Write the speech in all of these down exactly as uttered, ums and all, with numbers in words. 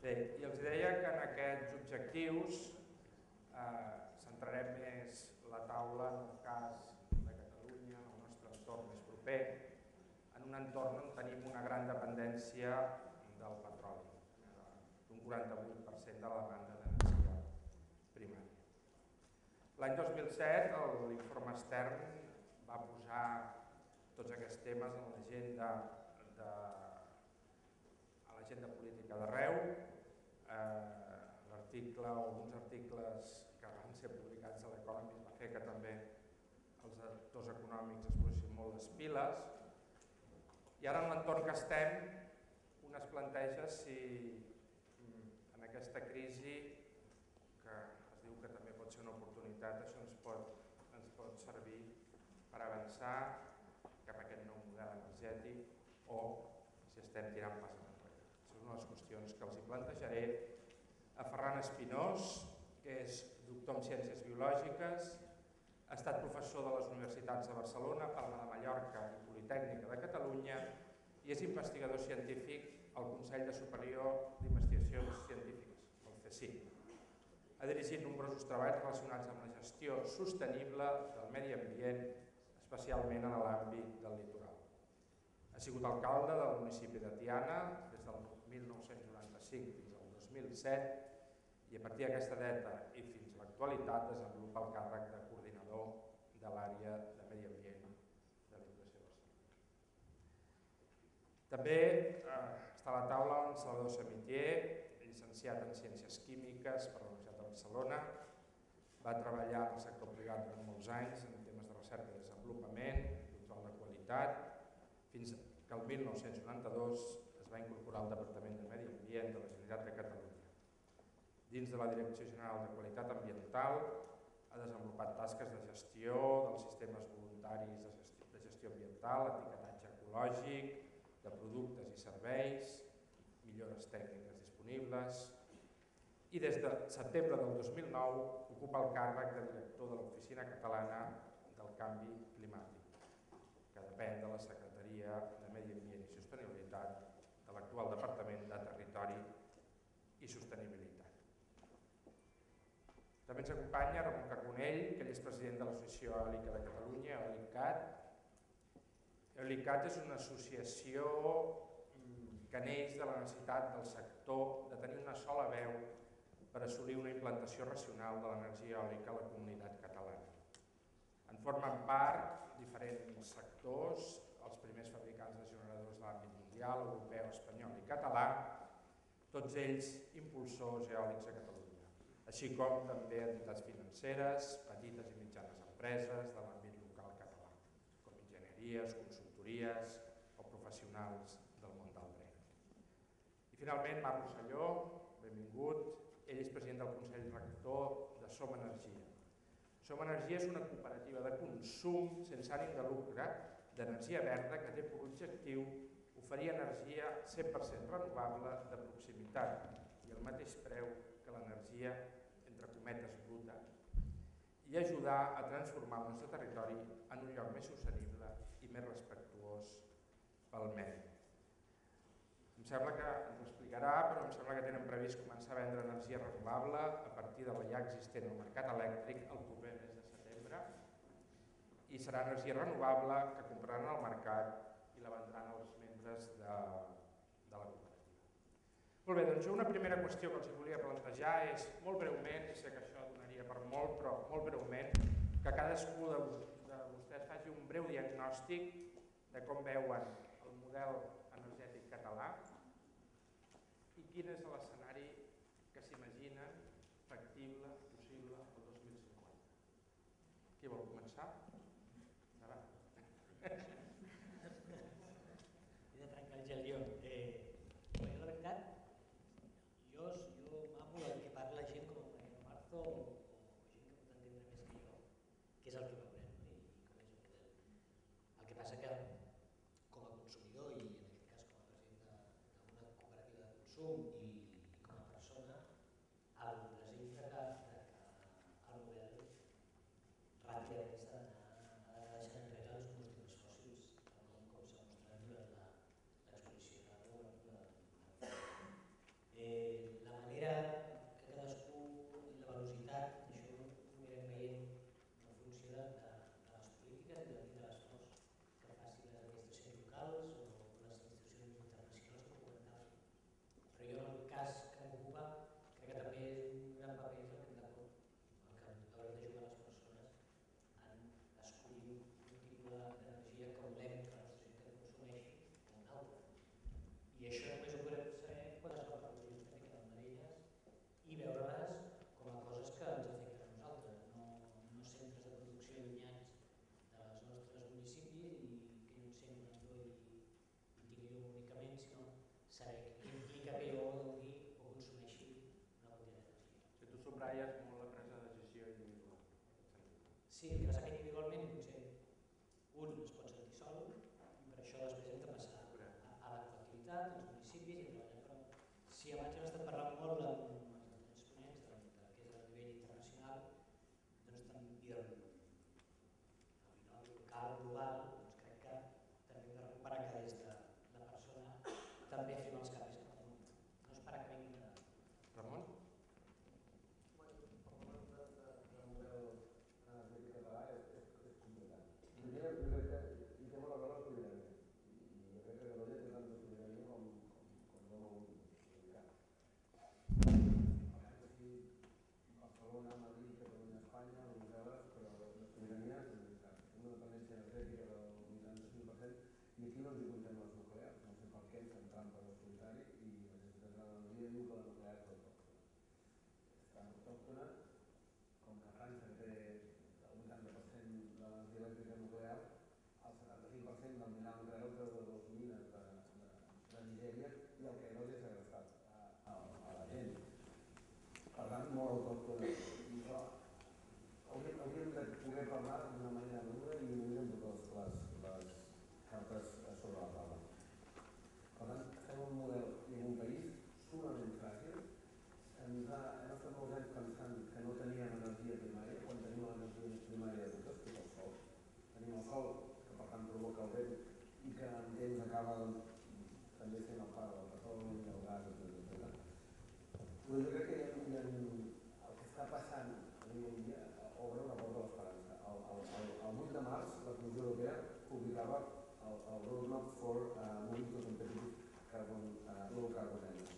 Bé, i els deia que en aquests objectius centrarem més la taula en el cas de Catalunya, el nostre entorn més proper, en un entorn on tenim una gran dependència del petroli, d'un quaranta-vuit per cent de la demanda d'energia primària. L'any dos mil set, l'informe Stern va posar tots aquests temes en l'agenda de a l'agenda política d'arreu. L'article o alguns articles que van ser publicats a l'Economist va fer que també els actors econòmics es posessin molt les piles. I ara en l'entorn que estem, un es planteja si en aquesta crisi, que es diu que també pot ser una oportunitat, això ens pot, ens pot servir per avançar cap a aquest nou model energètic o si estem tirant pas enrere. Això és una de les qüestions que els hi plantejaré a Ferran Espinós, que és doctor en Ciències Biològiques, ha estat professor de les universitats de Barcelona, Palma de Mallorca i Politècnica de Catalunya i és investigador científic al Consell de Superior d'Investigacions Científiques, el C S I. Ha dirigit nombrosos treballs relacionats amb la gestió sostenible del medi ambient, especialment en l'àmbit del litoral. Ha sigut alcalde del municipi de Tiana des del mil nou-cents noranta-cinc fins al dos mil set i a partir d'aquesta data i fins a l'actualitat desenvolupa el càrrec de coordinador de l'àrea de medi ambient de la Diputació de Barcelona. També està a la taula en Salvador Samitier, llicenciat en Ciències Químiques per la Universitat de Barcelona. Va treballar en el sector privat durant molts anys en temes de recerca i desenvolupament, control de qualitat, fins que el mil nou-cents noranta-dos es va incorporar al Departament de Medi Ambient de la Generalitat de Catalunya. Dins de la Direcció General de Qualitat Ambiental ha desenvolupat tasques de gestió dels sistemes voluntaris de gestió ambiental, etiquetatge ecològic, de productes i serveis, millores tècniques disponibles i des de setembre del dos mil nou ocupa el càrrec de director de l'Oficina Catalana del Canvi Climàtic, que depèn de la Secretaria de Medi Ambient i Sostenibilitat de l'actual Departament de Territori i Sostenibilitat. També ens acompanya Ramon Carbonell, que ell és president de l'Associació Eòlica de Catalunya, EOLICAT. EOLICAT és una associació que neix de la necessitat del sector de tenir una sola veu per assolir una implantació racional de l'energia eòlica a la comunitat catalana. En formen part diferents sectors, els primers fabricants de generadors de l'àmbit mundial, europeu, espanyol i català, tots ells impulsors eòlics a Catalunya, així com també entitats financeres, petites i mitjanes empreses de l'àmbit local català, com enginyeries, consultories o professionals del món del dret. I finalment, Marc Rosselló, benvingut. Ell és president del Consell Rector de Som Energia. Som Energia és una cooperativa de consum sense ànim de lucre d'energia verda que té per objectiu oferir energia cent per cent renovable de proximitat i al mateix preu que l'energia, entre cometes, bruta, i ajudar a transformar el nostre territori en un lloc més sostenible i més respectuós pel medi. Em sembla que ens ho explicarà, però em sembla que tenen previst començar a vendre energia renovable a partir de la ja existent al mercat elèctric el proper mes de setembre i serà energia renovable que compraran al mercat i la vendran als membres de la cooperativa. Molt bé, doncs una primera qüestió que els volia plantejar és, molt breument, i sé que això donaria per molt, però molt breument, que cadascú de vostès faci un breu diagnòstic de com veuen el model energètic català i quin és l'escenari que s'imaginen factible, possible, el dos mil cinquanta. Qui vol començar? Endavant. He de trencar el gel jo. La veritat, jo m'amo del que parla gent com Mariano Marzo o gent que pot entendre més que jo, que és el que veurem i com és el model. El que passa que com a consumidor i en aquest cas com a president d'una cooperativa de consum i com a persona, el desig que el model ràpidament s'ha d'anar Sí, abans hem estat parlant molt amb els diferents ponents del que és a nivell internacional, doncs també i el local global, doncs crec que també hem de recuperar que des de la persona també fem els canvis cap amunt. No esperar que vinguin de... Ramon? Parlant de, de, de model energètic català és, és, és complicat. Primer, jo crec que hi té molt a veure la sobirania. I jo crec que Catalunya té tanta sobirania com, com, com dona un indicat. Parlem aquí Barcelona, Madrid, Catalunya, Espanya, Brussel·les, però la sobirania és un indicat. Una dependència energètica del vuitanta-cinc per cent i aquí no ens hi comptem les nuclears. No sé per què ens fem trampes al solitari i l'Agència Catalana d'Energia diu que la nuclear és autòctona. És tan autòctona com que França té el vuitanta per cent de l'energia elèctrica nuclear, el setanta-cinc per cent del mineral nuclear el treu de les mines de, de, de Nigèria i el que no té segrestat a, a, a la gent. Per tant, molt autòctona. I això hauríem, hauríem de poder parlar d'una manera madura i unir amb totes les, les cartes sobre la taula. Per tant, estem en un model i en un país sumament fràgil. Ens ha, hem estat molts anys pensant que no teníem energia primària, quan tenim l'energia primària de totes, que és el sol. Tenim el sol, que per tant provoca el vent, i que en temps acaba doncs, també sent el pare del petroli, el gas, etcètera. Però jo crec que hi ha, hi ha, el que està passant avui en dia obre una porta a l'esperança. El, el, el, el vuit de març la Comissió Europea publicava el, el Roadmap for uh, Moving to Competitive Carbon, uh, Low Carbon Energy.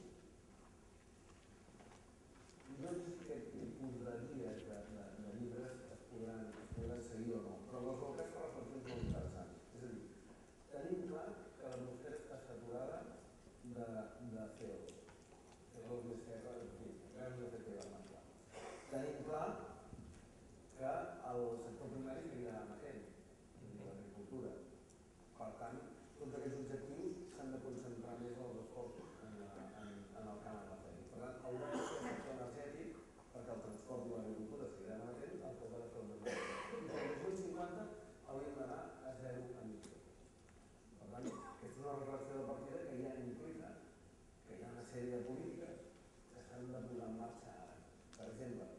No sé si aquest tipus de guies de, de, de llibres es podran, es podran seguir o no, però en qualsevol cas fa reflexions molt interessants. És a dir, tenim clar que l'atmosfera està saturada de, de C O dos. C O dos més que en fi, gasos d'efecte hivernacle. Tenim clar que el sector primari seguirà amatent, l'agricultura. Per tant, tots aquests objectius s'han de concentrar més els esforços en, en, en el camp energètic. Per tant, haurà de ser el sector energètic, perquè el transport i l'agricultura seguiran amatent, el que haurà de fer el dos mil cinquanta. I per el dos mil cinquanta hauríem d'anar a zero emissions. Per tant, aquesta és una reflexió de partida que ja implica que hi ha una sèrie de polítiques que s'han de posar en marxa ara. Per exemple,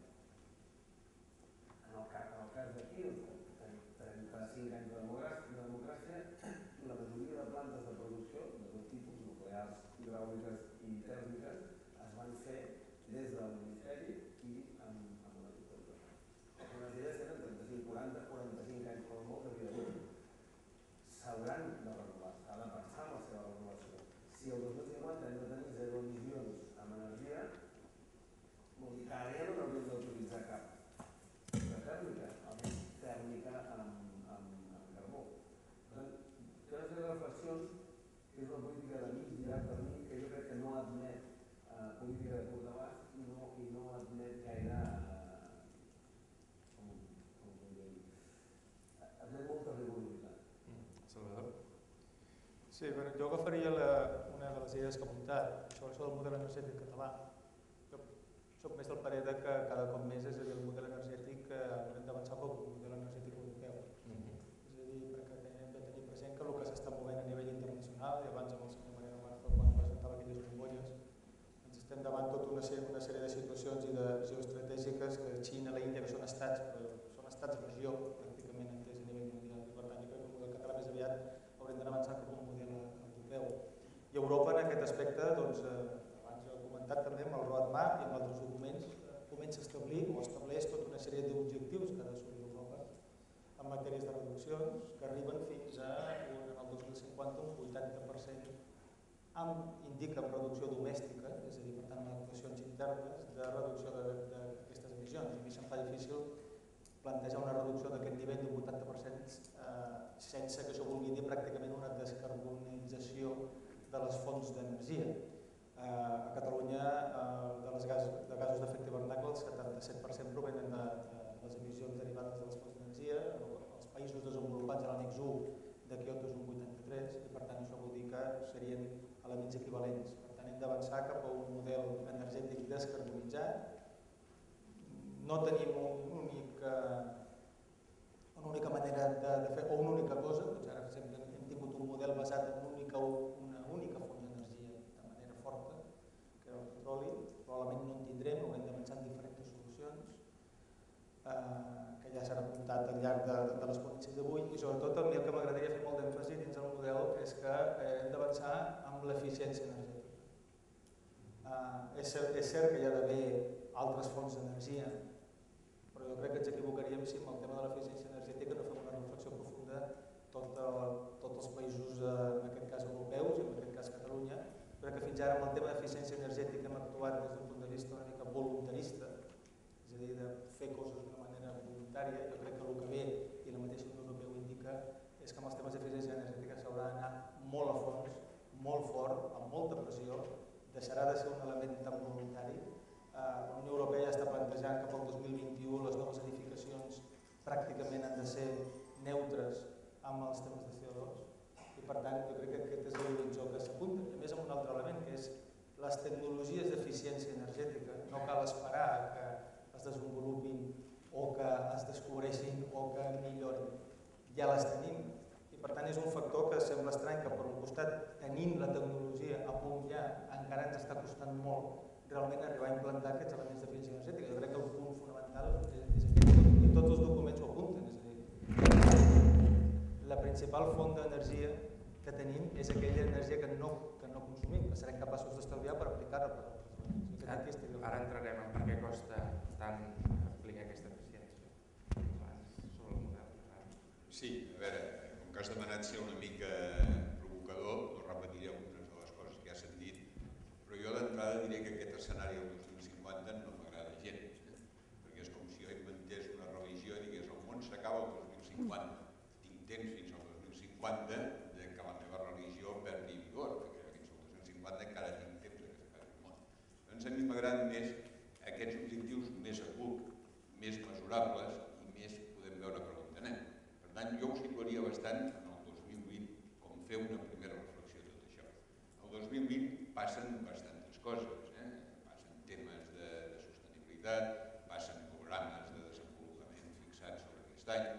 en el cas, en el cas d'aquí, trenta-cinc anys de democràcia, la majoria de plantes de producció, de tot tipus, nuclears, hidràuliques i tèrmiques, es van fer des del Ministeri i amb, amb una tutela. Algunes d'elles tenen trenta-cinc, quaranta, quaranta-cinc anys com a molt de vida útil. S'hauran de renovar, s'ha de pensar en la seva renovació. Si el dos mil cinquanta hem de tenir zero emissions amb energia, vol dir que ara ja no n'hauríem d'autoritzar cap de tèrmica, almenys tèrmica amb, amb, amb carbó. Per tant, té una sèrie de reflexions que és una política de mig i llarg termini que jo crec que no admet eh, política de curt abast i no, i no admet gaire eh, com, com podria dir, admet molta rigorositat. Mm. Salvador? Sí, bueno, jo agafaria la, una de les idees que ha apuntat sobre això del model energètic català. Jo soc més del parer de que cada cop més, és a dir, el model energètic eh, haurem d'avançar cap al model energètic europeu. Mm-hmm. És a dir, perquè hem de tenir present que el que s'està movent a nivell internacional, i abans amb el senyor Mariano Marzo quan presentava aquelles bombolles, ens estem davant tota una sèrie, una sèrie de situacions i de geoestratègiques que Xina, la Índia, que són estats, però són estats-regió pràcticament entès a nivell mundial. I per tant, jo crec que el model català més aviat haurem d'anar avançant cap a un model europeu. I Europa en aquest aspecte, doncs, eh, abans ho he comentat també amb el roadmap i amb altres documents, eh, comença a establir o estableix tota una sèrie d'objectius que ha d'assolir Europa en matèries de reduccions que arriben fins a, en el dos mil cinquanta, un vuitanta per cent amb, indica amb reducció domèstica, és a dir, per tant, amb actuacions internes de reducció d'aquestes emissions. I a mi se'm fa difícil plantejar una reducció d'aquest nivell d'un vuitanta per cent eh, sense que això vulgui dir pràcticament una descarbonització de les fonts d'energia. Eh, a Catalunya, eh, de, les gas, de gasos d'efecte hivernacle, el setanta-set per cent provenen de, de les emissions derivades de les fonts d'energia. Els països desenvolupats a l'annex u de Kyoto és un vuitanta-tres i per tant això vol dir que serien elements equivalents. Per tant, hem d'avançar cap a un model energètic descarbonitzat. No tenim un únic, una única manera de, de fer, o una única cosa, doncs ara sempre hem tingut un model basat en una única, una única font d'energia de manera forta, que no en tindrem, haurem de pensar en diferents solucions que ja s'han apuntat al llarg de, de les ponències d'avui, i sobretot a mi el que m'agradaria fer molt d'èmfasi dins del model és que hem d'avançar amb l'eficiència energètica. Uh, és, cert, és cert que hi ha d'haver altres fonts d'energia, però jo crec que ens equivocaríem si amb el tema de l'eficiència energètica no fem una reflexió profunda tot el, tots els països, en aquest cas europeus i en aquest cas Catalunya. Crec que fins ara amb el tema d'eficiència energètica hem actuat des d'un punt de vista una mica voluntarista, és a dir, de fer coses d'una manera voluntària. Jo crec que el que ve, i la mateixa Unió Europea ho indica, és que amb els temes d'eficiència energètica s'haurà d'anar molt a fons, molt fort, amb molta pressió, deixarà de ser un element tan voluntari. La Unió Europea ja està plantejant que pel dos mil vint-i-u les noves edificacions pràcticament han de ser neutres amb els temes de C O dos, i per tant jo crec que aquest és l'horitzó que s'apunta. I a més amb un altre element, que és les tecnologies d'eficiència energètica. No cal esperar que es desenvolupin o que es descobreixin o que millorin. Ja les tenim. I per tant és un factor que sembla estrany que per un costat tenint la tecnologia a punt ja encara ens està costant molt realment arribar a implantar aquests elements d'eficiència energètica. Jo crec que el punt fonamental és aquest, i tots els documents ho apunten. És a dir, la principal font d'energia que tenim és aquella energia que no, que no consumim, que serem capaços d'estalviar per aplicar-la per altres elements. Ara, ara entrarem en per què costa tant aplicar aquesta eficiència. Sobre el model. Sí, a veure, com que has demanat ser una mica provocador, no repetiré algunes de les coses que has sentit, però jo d'entrada diré que aquest escenari del dos mil cinquanta no m'agrada gens, eh? Perquè és com si jo inventés una religió i digués el món s'acaba el dos mil cinquanta. Tinc temps fins al dos mil cinquanta de que la meva religió perdi vigor, perquè fins al dos mil cinquanta encara tinc temps de que s'acabi el món. Doncs a mi m'agraden més aquests objectius més a curt, més mesurables i més podem veure per on anem. Per tant, jo ho situaria bastant en el dos mil vint com fer una primera reflexió de tot això. El dos mil vint passen bastantes coses, eh? Passen temes de, de sostenibilitat, passen programes de desenvolupament fixats sobre aquest any.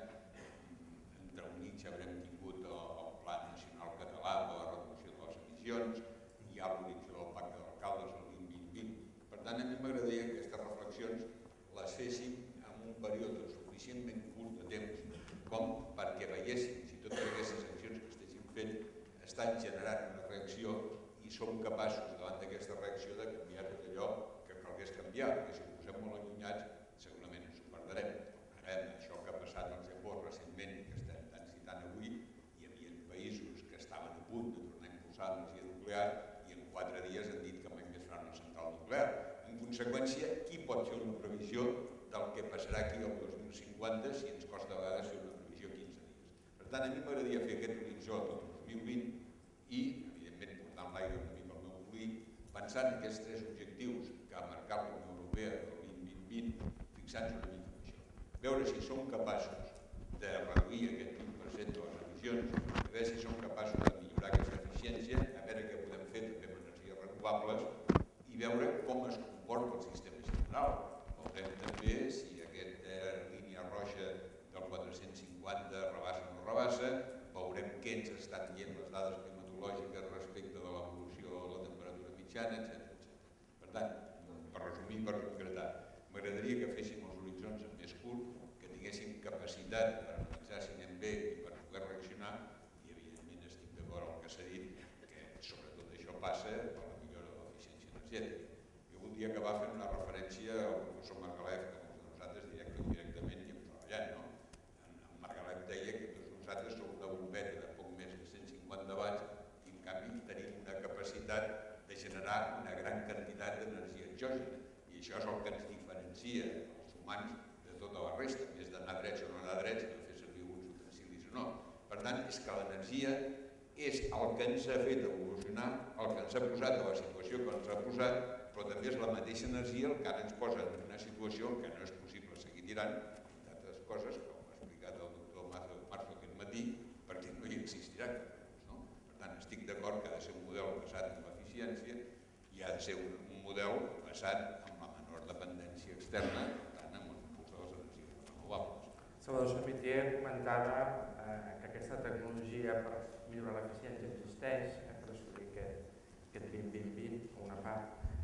Entreunits haurem tingut el, el Pla Nacional Català per la reducció de les emissions, hi ha l'horitzó del Pacte d'Alcaldes el vint vint vint. Per tant, a mi m'agradaria que aquestes reflexions les féssim en un període suficientment curt de temps com perquè veiéssim si totes aquestes accions que estiguéssim fent estan generant una reacció i som capaços davant d'aquesta reacció de canviar tot allò que calgués canviar, perquè si ho posem molt allunyats segurament ens ho perdrem. Ara, això que ha passat al Japó recentment, que estem tant citant avui, hi havia països que estaven a punt de tornar a impulsar l'energia nuclear i en quatre dies han dit que mai més faran una central nuclear. En conseqüència, qui pot fer una previsió del que passarà aquí el dos mil cinquanta si ens costa a vegades fer una previsió quinze dies? Per tant, a mi m'agradaria fer aquest horitzó tot el dos mil vint i, evidentment, portant l'aire una mica al meu molí, pensant en aquests tres objectius que ha marcat la Unió Europea del vint vint vint, fixant-nos una mica en això. Veure si som capaços de reduir aquest vint per cent de les emissions, a veure si som capaços de millorar aquesta eficiència, a veure què podem fer també amb energies renovables i veure com es comporta el sistema general. Veurem també si aquesta línia roja del quatre-cents cinquanta rebassa o no rebassa, veurem què ens estan dient les dades climatològiques respecte de l'evolució de la temperatura mitjana, etcètera. Per tant, per resumir i per concretar, m'agradaria que féssim els horitzons més curts, que tinguéssim capacitat per analitzar si anem bé i per poder reaccionar, i evidentment estic d'acord amb el que s'ha dit, que sobretot això passa per la millora de l'eficiència energètica. Jo voldria acabar fent una referència al professor Margalef, que molts de nosaltres directe o indirectament hi hem treballat, no? En Margalef deia que tots nosaltres som una bombeta de poc més de cent cinquanta watts i en canvi tenim una capacitat de generar una gran quantitat d'energia exògena, i això és el que ens diferencia els humans de tota la resta, més d'anar drets o no anar drets, de fer servir alguns utensilis o no. Per tant, és que l'energia és el que ens ha fet evolucionar, el que ens ha posat a la situació que ens ha posat, però també és la mateixa energia el que ara ens posa en una situació en què no és possible seguir tirant, entre altres coses, com ha explicat el doctor Marzo aquest matí, perquè no hi existirà cap cosa, no? Per tant, estic d'acord que ha de ser un model basat en l'eficiència i ha de ser un, un model basat en la menor dependència externa, per tant, en l'impuls de les energies renovables. Salvador Samitier comentava eh, que aquesta tecnologia per millorar l'eficiència existeix, eh, per assolir aquest, aquest vint vint vint, o una part.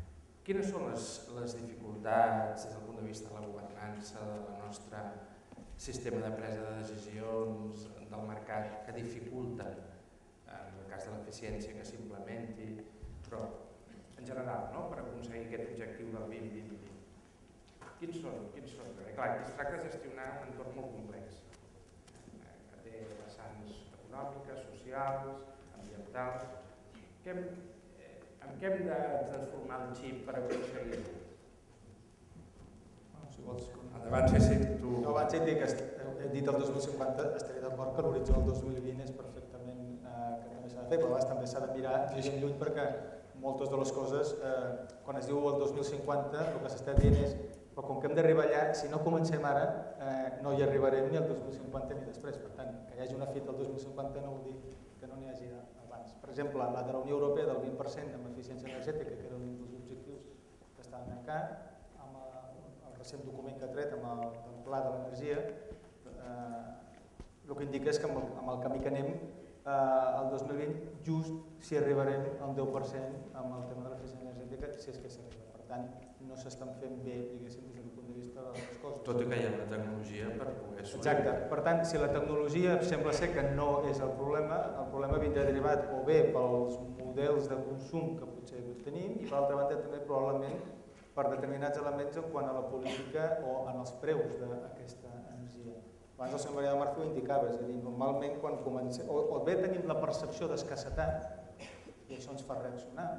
quines són les, les dificultats des del punt de vista de la governança del nostre sistema de presa de decisions del mercat que dificulten, en el cas de l'eficiència, que s'implementi, però en general, no? Per aconseguir aquest objectiu del vint vint vint? Quins són? Quins són? Perquè, clar, aquí es tracta de gestionar un entorn molt complex, eh, que té vessants econòmiques, socials, ambientals. Què hem, eh, en què hem de transformar el xip per aconseguir-ho? No, si vols, Endavant, sí, sí, tu... Jo abans he dit, que, he dit el dos mil cinquanta, estaré d'acord que l'horitzó del dos mil vint és perfectament eh, que també s'ha de fer, però abans també s'ha de mirar llegint lluny perquè moltes de les coses, eh, quan es diu el dos mil cinquanta, el que s'està dient és però com que hem d'arribar allà, si no comencem ara, eh, no hi arribarem ni al dos mil cinquanta ni després. Per tant, que hi hagi una fita al dos mil cinquanta no vol dir que no n'hi hagi abans. Per exemple, la de la Unió Europea del vint per cent en eficiència energètica, que era un dels objectius que està marcat, amb el recent document que ha tret, amb el, el Pla de l'Energia, eh, el que indica és que amb el, amb el camí que anem, eh, el dos mil vint, just si arribarem al deu per cent amb el tema de l'eficiència energètica, si és que s'arriba. Per tant, no s'estan fent bé, diguéssim, des del punt de vista de les coses. Tot i que hi ha una tecnologia per poder assolir. Exacte. Per tant, si la tecnologia sembla ser que no és el problema, el problema vindrà derivat o bé pels models de consum que potser tenim i per altra banda també probablement per determinats elements en quant a la política o en els preus d'aquesta energia. Abans el senyor Mariano Marzo ho indicava, és a dir, normalment quan comencem, o, o bé tenim la percepció d'escassetat i això ens fa reaccionar,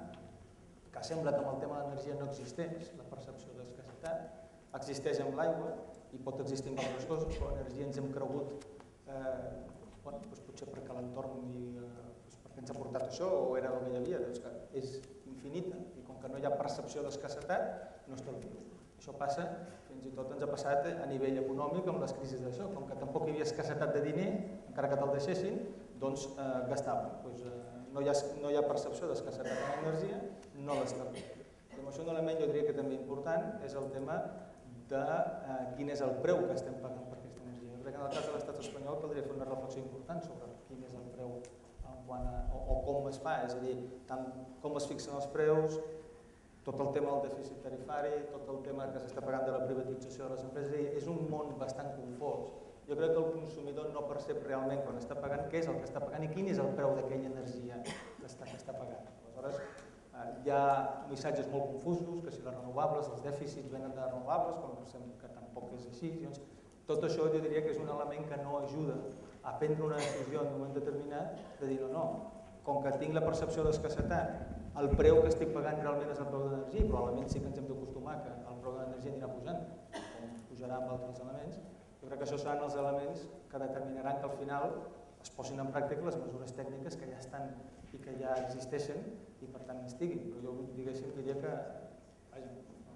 que sembla que amb el tema de l'energia no existeix, la percepció d'escassetat, existeix amb l'aigua i pot existir amb altres coses, però l'energia ens hem cregut, eh, bueno, doncs potser perquè l'entorn i eh, doncs perquè ens ha portat això o era el que hi havia, doncs que és infinita i com que no hi ha percepció d'escassetat no està bé. Això passa, fins i tot ens ha passat a nivell econòmic amb les crisis d'això, com que tampoc hi havia escassetat de diner, encara que te'l deixessin, doncs eh, gastaven. Doncs, eh, no, hi ha, no hi ha percepció d'escassetat en l'energia, no l'establim. I amb això un element jo diria que també important és el tema de eh, quin és el preu que estem pagant per aquesta energia. Jo crec que en el cas de l'estat espanyol caldria fer una reflexió important sobre quin és el preu en quant a, o, o com es fa, és a dir, tant com es fixen els preus, tot el tema del dèficit tarifari, tot el tema que s'està pagant de la privatització de les empreses, és un món bastant confós. Jo crec que el consumidor no percep realment quan està pagant què és el que està pagant i quin és el preu d'aquella energia que està, que està pagant. Aleshores, eh, hi ha missatges molt confusos, que si les renovables, els dèficits venen de renovables, quan pensem que tampoc és així. Llavors, tot això jo diria que és un element que no ajuda a prendre una decisió en un moment determinat de dir no, no, com que tinc la percepció d'escassetat, el preu que estic pagant realment és el preu de l'energia, probablement sí que ens hem d'acostumar que el preu de l'energia anirà pujant, com pujarà amb altres elements. Jo crec que això seran els elements que determinaran que al final es posin en pràctica les mesures tècniques que ja estan i que ja existeixen i per tant estiguin. Però jo diguéssim diria que, vaja,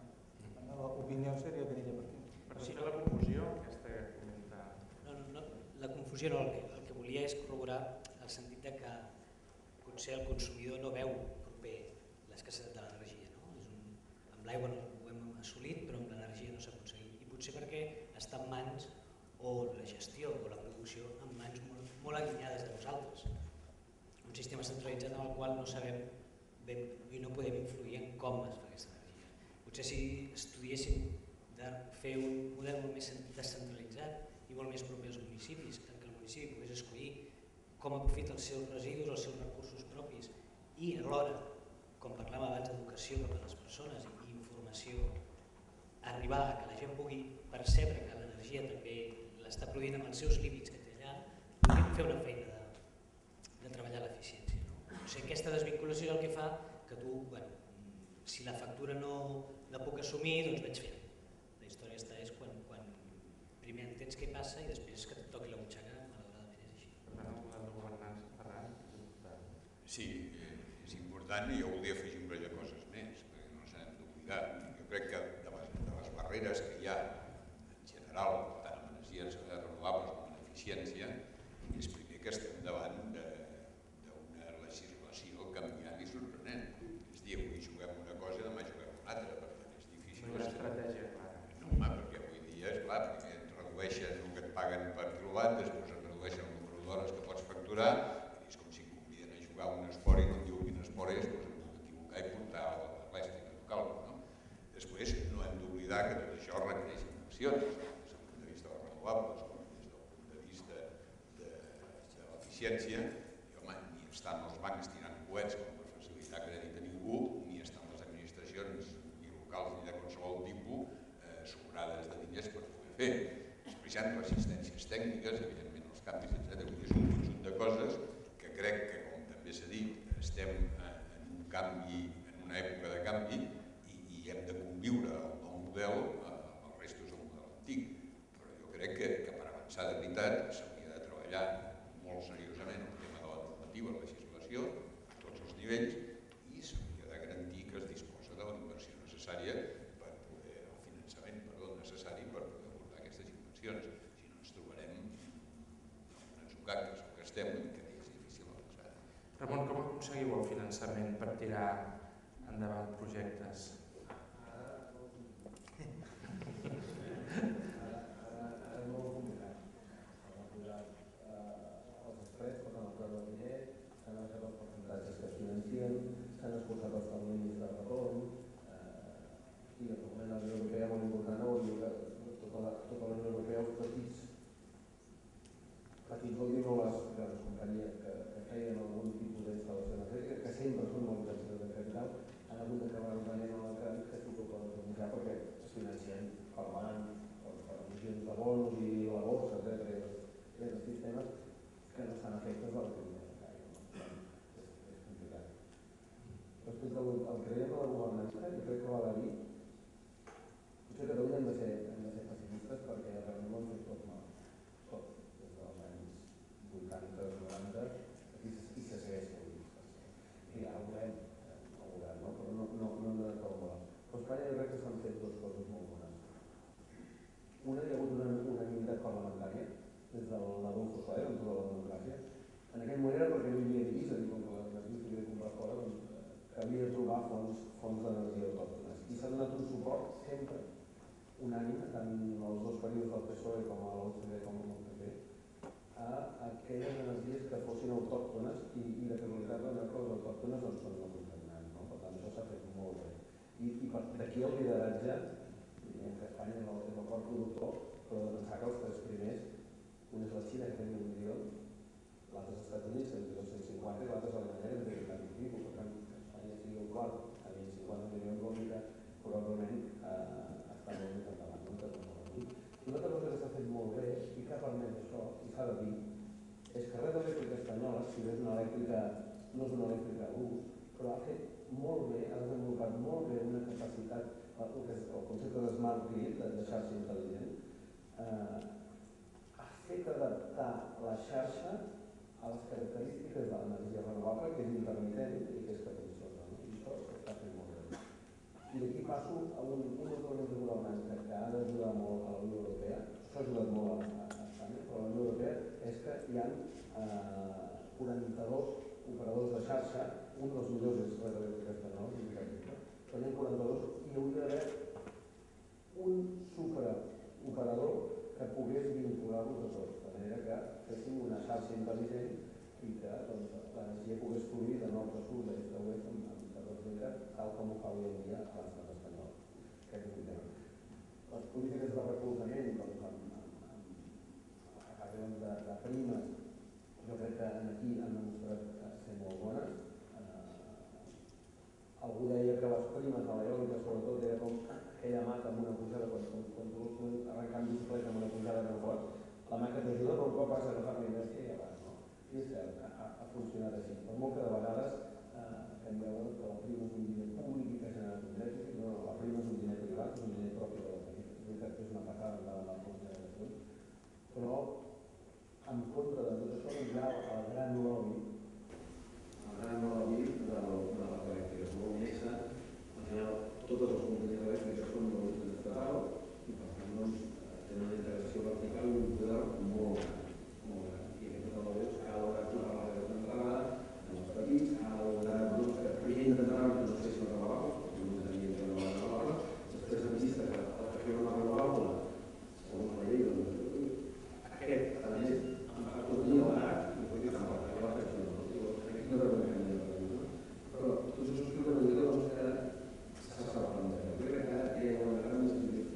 la meva opinió seria que aniria per aquí. Però sí que la confusió aquesta que comenta... No, no, no, la confusió no, el que, el que volia és corroborar el sentit de que potser el consumidor no veu proper l'escassetat de l'energia. No? És un, amb l'aigua no ho hem assolit, però amb l'energia no s'ha aconseguit. I potser perquè està en mans, o la gestió o la producció, en mans molt, molt allunyades de nosaltres. Un sistema centralitzat en el qual no sabem ben, i no podem influir en com es fa aquesta energia. Potser si estudiéssim de fer un model molt més descentralitzat i molt més proper als municipis, en què el municipi pogués escollir com aprofita els seus residus, els seus recursos propis i alhora, com parlàvem abans d'educació cap a les persones i informació, arribar a que la gent pugui percebre que l'energia també l'està produint amb els seus límits que té allà, podríem fer una feina de, de treballar l'eficiència. No? O sigui, aquesta desvinculació és el que fa que tu, bueno, si la factura no la puc assumir, doncs vaig fent. La història està és quan, quan primer entens què passa i després que et toqui la butxaca. Sí, és important i jo voldria afegir un parell de coses més, perquè no s'han d'oblidar. Jo crec que de les, de les barreres que hi ha en general, tant en energies renovables com en eficiència, és primer que estem davant d'una legislació canviant i sorprenent. És a dir, avui juguem una cosa i demà juguem una altra, per tant és difícil. Una estratègia clara. No, home, perquè avui dia, esclar, primer et redueixen el que et paguen per quilowatt, després et redueixen el número d'hores que pots facturar, és com si jugar un esport i no em diu quin esport és, doncs veritat que tot això requereix inversions, des del punt de vista dels renovables com des del punt de vista de, de l'eficiència, i home, ni estan els bancs tirant coets com per facilitar crèdit a ningú, ni estan les administracions ni locals ni de qualsevol tipus eh, sobrades de diners per poder fer. Després hi ha resistències tècniques, evidentment els canvis, etcètera. És un conjunt de coses que crec que, com també s'ha dit, estem en un canvi, en una època de canvi i, i hem de conviure el nou model amb els restos del model antic. Però jo crec que, que per avançar de veritat s'hauria de treballar molt seriosament el tema de la normativa, la legislació, a tots els nivells, i s'hauria de garantir que es disposa de la inversió necessària per poder, el finançament perdó, necessari per poder abordar aquestes inversions. Si no ens trobarem en un atzucac que és el que estem, que és difícil avançar. Ramon, com aconseguiu el finançament per tirar endavant projectes? S'han esforçat els terminis de retorn i el document de la Unió Europea molt important no diu que tota la, tota la Unió Europea els petits petits vol dir no les, les companyies que, que feien algun tipus d'instal·lació energètica que sempre són molt intensives de capital han hagut d'acabar venent a la crèdit que s'ho poden denunciar perquè es financien per banc, per emissions de bonos i la borsa, etcètera i els sistemes que no estan efectes de la crisi. Respecte al, al creiem de la governança, jo crec que val a dir potser a Catalunya hem de ser, hem de ser pacifistes perquè realment ho hem fet tot mal, tot, des dels anys vuitanta, noranta i se segueix fent. I ara ho veurem, el govern, no? Però no, no, no hem de tot mal. Però a Espanya jo crec que s'han fet dues coses molt bones. Una, hi ha hagut una unanimitat parlamentària des de l'Adolfo Suárez, amb tota la democràcia. En aquell moment era perquè no hi havia divisa, i com que les divises s'havia de comprar fora, doncs que havia de trobar fons, fons d'energia autòctones. I s'ha donat un suport sempre unànime, tant els dos períodes del P S O E com a l'O C D com al P P, a aquelles energies que fossin autòctones i, i de casualitat la que les autòctones doncs, són no contaminants. No? Per tant, això s'ha fet molt bé. I, i d'aquí el lideratge, diguem que Espanya és el, és el quart productor, però de pensar que els tres primers, un és la Xina, que té mil milions, l'altre és els Estats Units, que en té dos-cents cinquanta, i l'altre és Alemanya, que en té vuitanta i escaig. Per tant, sigui el quart, a cinquanta milions vol dir que probablement eh, està molt més endavant. I una altra cosa que s'ha fet molt bé i que ha permès això, i s'ha de dir, és que Red Eléctrica Espanyola, si bé és una elèctrica, no és una elèctrica d'ús, però ha fet molt bé, ha desenvolupat molt bé una capacitat, el, que és el concepte de smart grid, de xarxa intel·ligent, eh, ha fet adaptar la xarxa a les característiques de l'energia renovable, que és intermitent i que és caprichosa. No? I això s'està fent molt bé. I d'aquí passo a un, un dels elements de governança que ha d'ajudar molt a la Unió Europea, això ha ajudat molt a, a Espanya, però a la Unió Europea és que hi ha eh, quaranta-dos operadors de xarxa, un dels millors és Red Eléctrica Espanyola, però hi ha quaranta-dos i hi hauria d'haver un superoperador que pogués vincular-los a tots, de manera que féssim una xarxa intel·ligent i que doncs, l'energia pogués fluir de nord a sud, d'est a oest, amb, amb capacitat, tal com ho fa avui en dia a l'estat espanyol. Aquest és un tema. Les polítiques de recolzament, doncs, amb, amb, amb, a part doncs, de, de primes, jo crec que aquí han demostrat ser molt bones. Eh, algú deia que les primes de l'eòlica, sobretot, era com aquella mata amb una pujada, quan, quan, quan tu vols arrencar amb bicicleta amb una pujada tan fort, la mà que t'ajuda, però un cop has agafat la inèrcia i ja vas, no? I és cert, ha, ha funcionat així. Per molt que de vegades eh, hem veure que la prima és un diner públic i que ha generat un dèficit, no, no, la prima és un diner privat, és un diner propi de la família. És veritat que és una passada endavant les noves generacions, però en contra de tot això hi ha el gran lobby, el gran lobby de, de les elèctriques. Molt més, al final, totes les companyies elèctriques són de l'ús estatal i per tant doncs, tenen una integració vertical i un poder molt gran. Molt gran. I aquestes elèctriques que ha lograt una barrera d'entrada en els petits, ha lograt doncs, que primer intentaran que no es fessin renovables, perquè no tenien que renovar renovables, després han vist que el que feia una renovable, segons la llei, doncs, aquest, a més, ha podria barat i podria tampoc arribar a fer-se no. Aquí no deu haver però tots els escriuen una mica doncs, que s'ha salvat. Jo crec que hi ha una gran distribució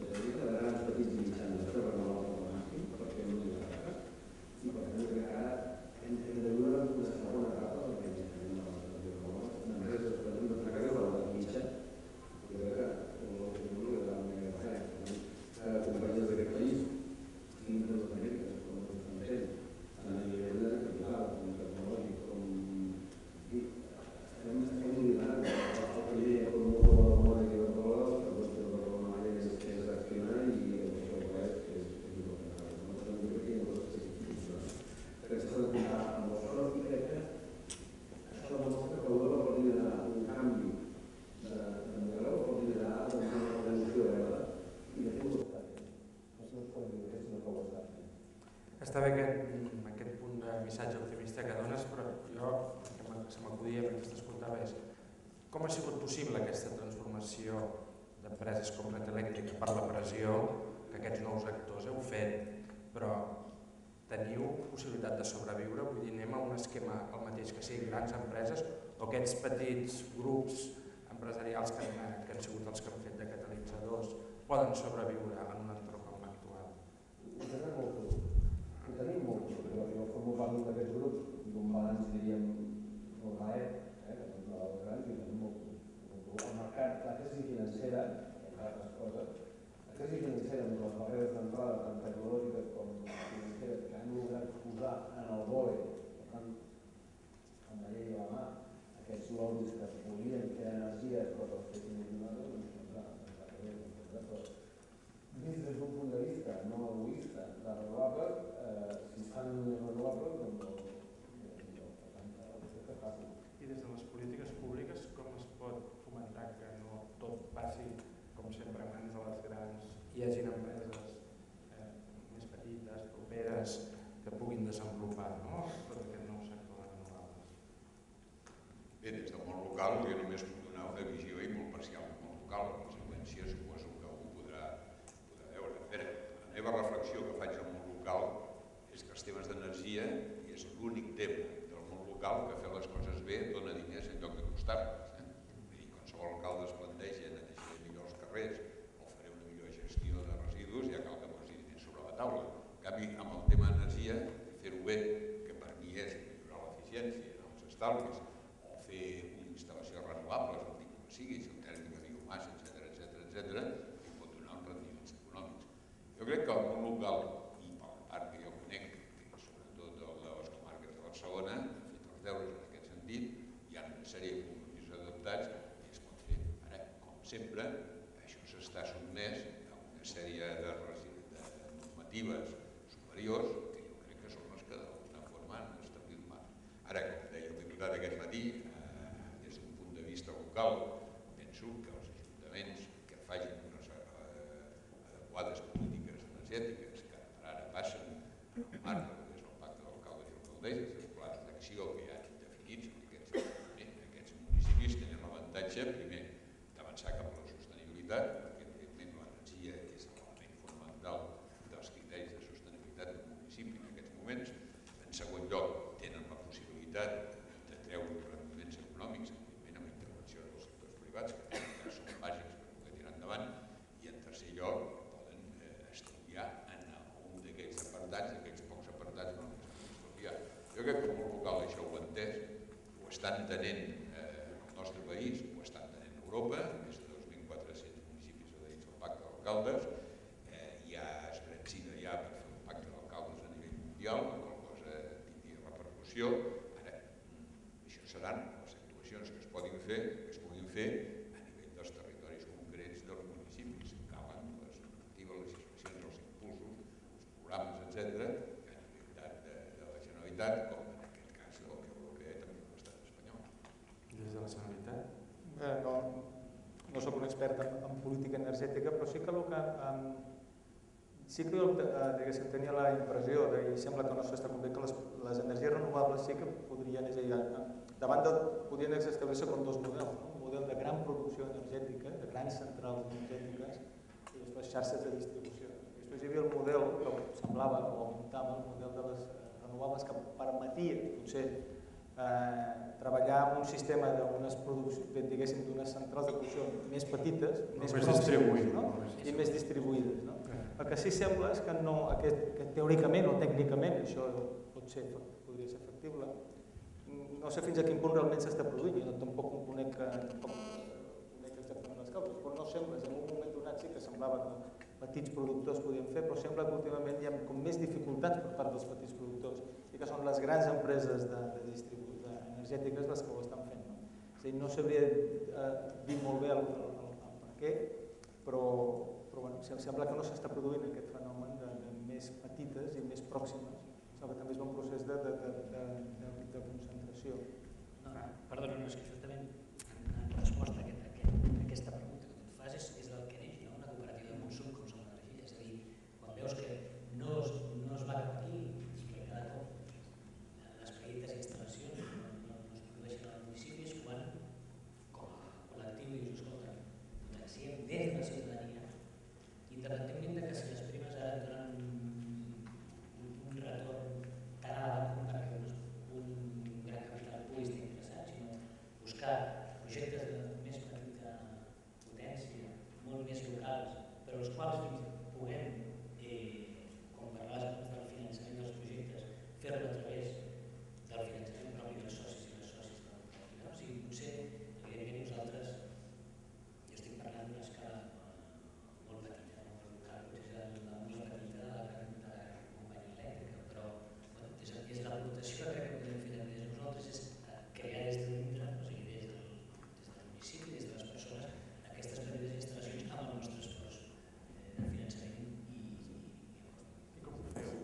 està bé aquest, aquest punt de missatge optimista que dones, però jo, el que se m'acudia mentre t'escoltava és com ha sigut possible aquesta transformació d'empreses com Red Eléctrica per la pressió que aquests nous actors heu fet, però teniu possibilitat de sobreviure? Vull dir, anem a un esquema el mateix, que siguin grans empreses o aquests petits grups empresarials que han, que han sigut els que han fet de catalitzadors poden sobreviure en un entorn com l'actual? Ho tenim molt clar. Ho tenim molt clar. Jo, jo formo part d'un d'aquests grups, d'un balanç, diríem, molt raet, eh, que és una de les grans, i ho tenim molt clar. El mercat, la crisi financera, entre altres coses, la crisi financera amb les barreres d'entrada tant tecnològiques com financeres que han lograt posar en el B O E, per tant, amb la llei a la mà, aquests lobbies que volien crear energies però que els fessin nosaltres, doncs ens ha quedat. Vist des d'un punt de vista no egoista de renovables, eh, si es fan més renovables, doncs millor. Per tant, és fàcil. I des de les polítiques públiques, com es pot fomentar que no tot passi, com sempre, a mans de les grans, hi hagin empreses eh, més petites, properes, que puguin desenvolupar, no? Tot aquest nou sector de renovables? Bé, des del món local jo només puc donar una visió i molt parcial del món local. Les conseqüències suposo que algú podrà, podrà veure. A veure, la meva reflexió que faig al món local és que els temes d'energia és l'únic tema del món local que fer les coses bé dona diners en lloc de costar-les. Eh? Vull dir, qualsevol alcalde es planteja netejar millor els carrers o faré una millor gestió de residus, ja cal que posi diners sobre la taula. En canvi, amb el tema d'energia, fer-ho bé, que per mi és millorar l'eficiència, els estalvis, o fer una instal·lació renovable, el tipus que sigui, geotèrmica, biomassa, etcètera, etcètera, etcètera, i pot donar uns rendiments econòmics. Jo crec que el món local, i per la part que jo conec, que sobretot el de les comarques de Barcelona, ha fet els deures en aquest sentit, hi ha una sèrie de compromisos adoptats i es pot fer. Ara, com sempre, això s'està sotmès a una sèrie de, de normatives superiors que jo crec que són les que d'alguna forma han d'establir el marc. Ara, com deia el diputat aquest matí, eh, des d'un punt de vista local, penso que els ajuntaments que facin unes eh, adequades polítiques energètiques que ara passen al marc del que és el pacte d'alcaldes i alcaldesses, els plans d'acció que hi ha definits, aquests, eh, aquests municipis tenen l'avantatge, primer, d'avançar cap a la sostenibilitat, perquè evidentment l'energia és l'element fonamental dels criteris de sostenibilitat del municipi en aquests moments. En segon lloc, tenen la possibilitat de treure rendiments econòmics, evidentment amb intervencions dels sectors privats, que encara són bàsics per poder tirar endavant, i en tercer lloc, poden eh, estalviar en un d'aquests apartats, d'aquests pocs apartats en què es poden estalviar. Jo crec que el món local això ho ha entès, ho està entenent eh, el nostre país, ho està entenent Europa, més de dos mil quatre-cents municipis adherits al pacte d'alcaldes, eh, ja es transida ja per fer un pacte d'alcaldes a nivell mundial, la qual cosa tingui repercussió. Ara, això seran les actuacions que es puguin fer, que es puguin fer a nivell dels territoris concrets dels municipis. Calen les normatives, les legislacions, els impulsos, els programes, etcètera, que a nivell de, de la Generalitat, com en aquest cas de la Unió Europea i també de l'Estat espanyol. Des de la Generalitat? Eh, no, no soc un expert en, en política energètica, però sí que el que... Um, sí que jo eh, tenia la impressió, de, i sembla que no s'està complint, que les, les energies renovables sí que podrien, és a dir, davant de, podrien establir-se com dos models, no? Un model de gran producció energètica, de grans centrals energètiques, i després xarxes de distribució. I després hi havia el model que semblava o apuntava el model de les renovables que permetia, potser, eh, treballar amb un sistema d'unes diguéssim, d'unes centrals de producció més petites, més, més pròximes, distribuïdes, no? no? I més distribuïdes. No? El que sí sembla és que, no, aquest, que teòricament o tècnicament això pot ser, podria ser factible. No sé fins a quin punt realment s'està produint, jo tampoc ho conec, tampoc conec exactament les causes, però no sembla, en un moment donat sí que semblava que petits productors podien fer, però sembla que últimament hi ha com més dificultats per part dels petits productors i que són les grans empreses de, de distribució energètiques les que ho estan fent. No? És a dir, no sabria eh, dir molt bé el, el, el, el per què, però, però bueno, sembla que no s'està produint aquest fenomen de, de més petites i més pròximes, sinó que també és un procés de, de, de, de, de, de concentració. No, no, perdona, no, és que justament en resposta a, aquest, a, aquest, a aquesta pregunta que tu et fas és, és del que neix, no? Una cooperativa de consum com són l'energia, és a dir, quan veus que no es, no es va cap aquí, generals, però els quals puguem, com parlaves del finançament dels projectes, fer-lo a través del finançament propi dels socis i les socis de la cooperativa. O sigui, potser, evidentment, nosaltres, jo estic parlant d'una escala molt petita, molt local, potser és la molt petita de la gran companyia elèctrica, però és l'aportació que crec que podem fer des de nosaltres és crear des de dintre, o sigui, des del municipi, des de les persones, aquestes petites instal·lacions amb el nostre esforç de finançament i I com ho feu?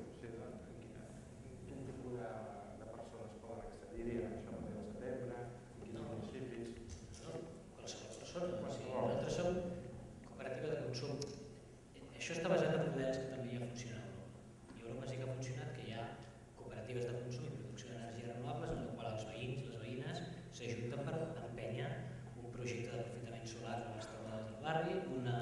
Quin tipus de persones poden accedir-hi a això del setembre? En quins municipis? Qualsevol persona. Nosaltres som cooperativa de consum. Això està basat en models que també ja funcionen a Europa. I a Europa sí que ha funcionat que hi ha cooperatives de consum i producció d'energies renovables en la qual els veïns, les veïnes, s'ajunten per empènyer un projecte d'aprofitament solar a les teulades del barri, una,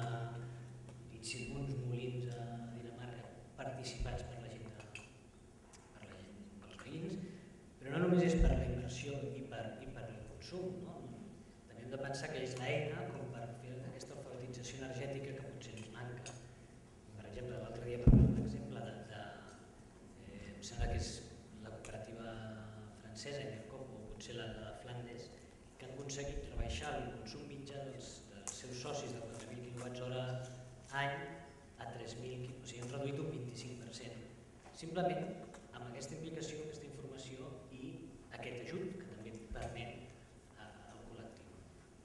uns molins a Dinamarca participats per la gent, de, per la gent, pels veïns, però no només és per la inversió i per, i per el consum, no? També hem de pensar que és l'eina com per fer aquesta alfabetització energètica que potser ens manca. Per exemple, l'altre dia parlàvem un exemple de, de eh, em sembla que és la cooperativa francesa, Enercop, o potser la de Flandes, que han aconseguit rebaixar el consum mitjà dels, dels seus socis de quatre mil quilowatts hora any a tres mil, o sigui, han reduït un vint-i-cinc per cent. Simplement amb aquesta implicació, aquesta informació i aquest ajut que també permet a, al col·lectiu.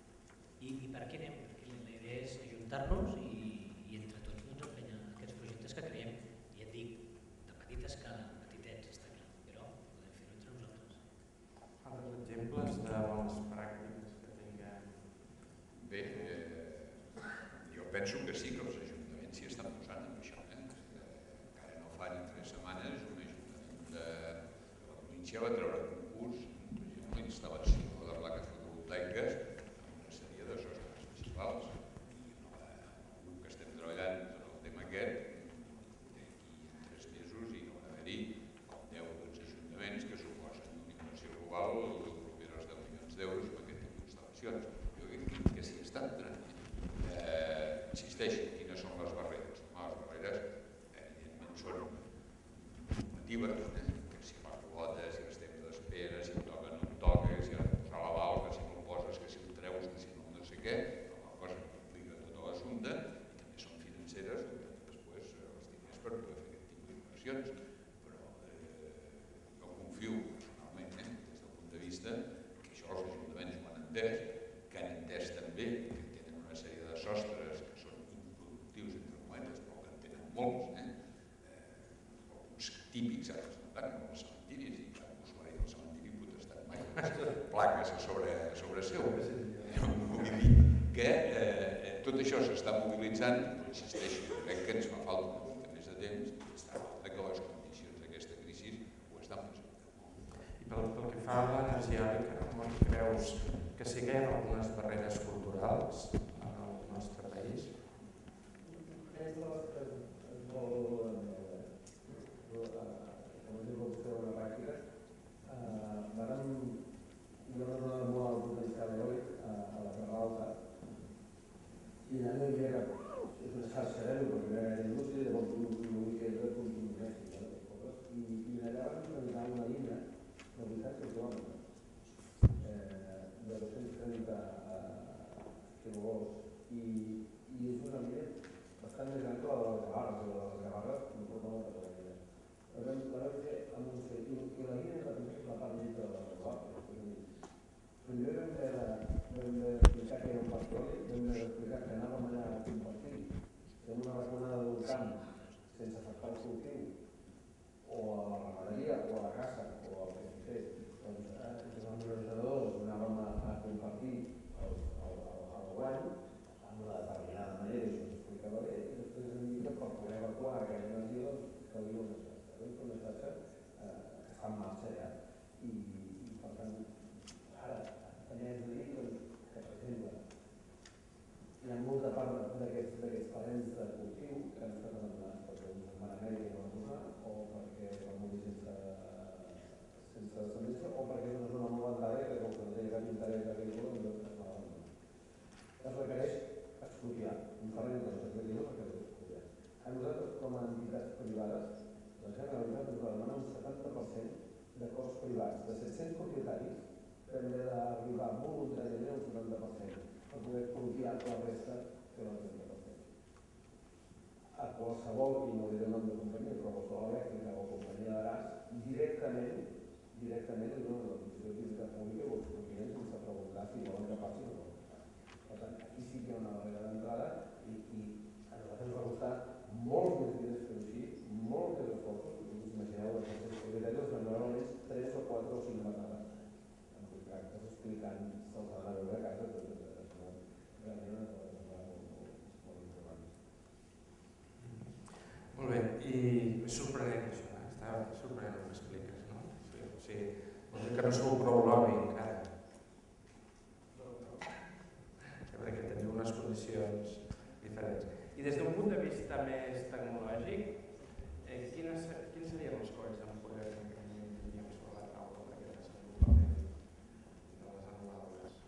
I, I per què anem? Perquè la idea és ajuntar-nos i, i entre tots doncs, empènyer aquests projectes que creiem, i et dic, de petita escala, petitets, està clar, però podem fer-ho entre nosaltres. Altres exemples de bones pràctiques que tinguem? Bé, eh, jo penso que sí que els ajuntaments s'hi estan posant amb això. Eh? Encara no fa ni tres setmanes un ajuntament de, de la província va treure a concurs la instal·lació de plaques fotovoltaiques amb una sèrie de sostres municipals. I el grup que estem treballant en el tema aquest, d'aquí en tres mesos hi haurà d'haver-hi com deu o dotze ajuntaments que suposen una inversió global de properes de milions d'euros per aquest tipus d'instal·lacions. Jo crec que s'hi està entrant. Eh, insisteixo, quines són les barreres? Home, les barreres, evidentment, són normatives, eh? Que si les quotes, si els temps d'espera, si em toca o no em toca, si has de posar l'aval, que si no el poses, que si el treus, que si no no sé què, una cosa que complica tot l'assumpte, i també són financeres, després els diners per poder fer aquest tipus d'inversions. Però eh, jo confio personalment, eh, des del punt de vista que això els ajuntaments ho han entès, que han entès també que tenen una sèrie de sostres que són improductius, entre cometes, però que en tenen molts, eh? Eh, alguns típics, ara no tant, com els cementiris, i cap usuari del cementiri pot estar mai les plaques a sobre, a sobre seu. Vull dir que eh, tot això s'està mobilitzant, però insisteixo, crec que ens fa falta una mica més de temps i està falta que les condicions d'aquesta crisi ho estan presentant. I pel, pel que fa a l'energia eòlica, com creus que siguem algunes barreres culturals en el nostre país? És molt, com diu vostè, una pràctica. Vàrem, jo no donava molt el potencial eòlic a la Terra Alta i allà no hi havia cap, és una xarxa d'eòlic, perquè no hi havia indústria, llavors l'únic que era de consum domèstic, i allà vam tramitar una línia de vuitanta quilòmetres de dos-cents trenta quilovolts i és una línia bastant més gran que la de les Gavarres, o de les Gavarres no pot anar de la línia. La vam fer amb un fet, i la línia la també és la part més de les Gavarres. Primer vam haver d'explicar que era un pastori, vam haver d'explicar que anàvem allà a compartir, fem una raconada d'un camp sense afectar el cultiu, o a la ramaderia, o a la caça, o al que fes. Doncs, entre els organitzadors anàvem a compartir el guany amb una determinada manera, i això s'explicava bé, i després una mica per poder evacuar aquella energia calia una xarxa. Vam fer una xarxa que està en marxa ja. I per tant, ara també hem de dir que, per exemple, hi ha molta part d'aquests terrenys de cultiu que han estat abandonats perquè un mare mèdica no va posar, o perquè va morir sense sense descendència, o perquè és una zona molt bandada i que com que no té cap interès agrícola, doncs es va abandonar. Es requereix expropiar. Un farem de les activitats perquè les expropiar. A nosaltres, com a entitats privades, la Generalitat ens demana un setanta per cent d'acords privats. De set-cents propietaris, que hem d'arribar voluntàriament al setanta per cent per poder expropiar la resta que no el trenta per cent. A qualsevol, i no diré nom de companyia, però qualsevol elèctrica o companyia de gas, directament, directament és una notificació d'activitat pública o expropiament sense preguntar si volen que passi o no. Per tant, aquí sí que hi ha una barrera d'entrada i, i a nosaltres ens va costar molts més diners que així, molts més esforços. Us imagineu, els nostres propietaris van veure almenys tres o quatre o cinc vegades en contractes explicant se'ls ha de veure a casa, etcètera. Realment una cosa molt important. Molt bé, i és sorprenent això, eh? Està sorprenent el que expliques, no? Sí, o sigui, vol dir que no sou prou lobby encara. Perquè teniu unes condicions diferents. I des d'un punt de vista més tecnològic, eh, quines, quins serien els colls d'en poder que tindríem sobre la taula d'aquest desenvolupament de les renovables?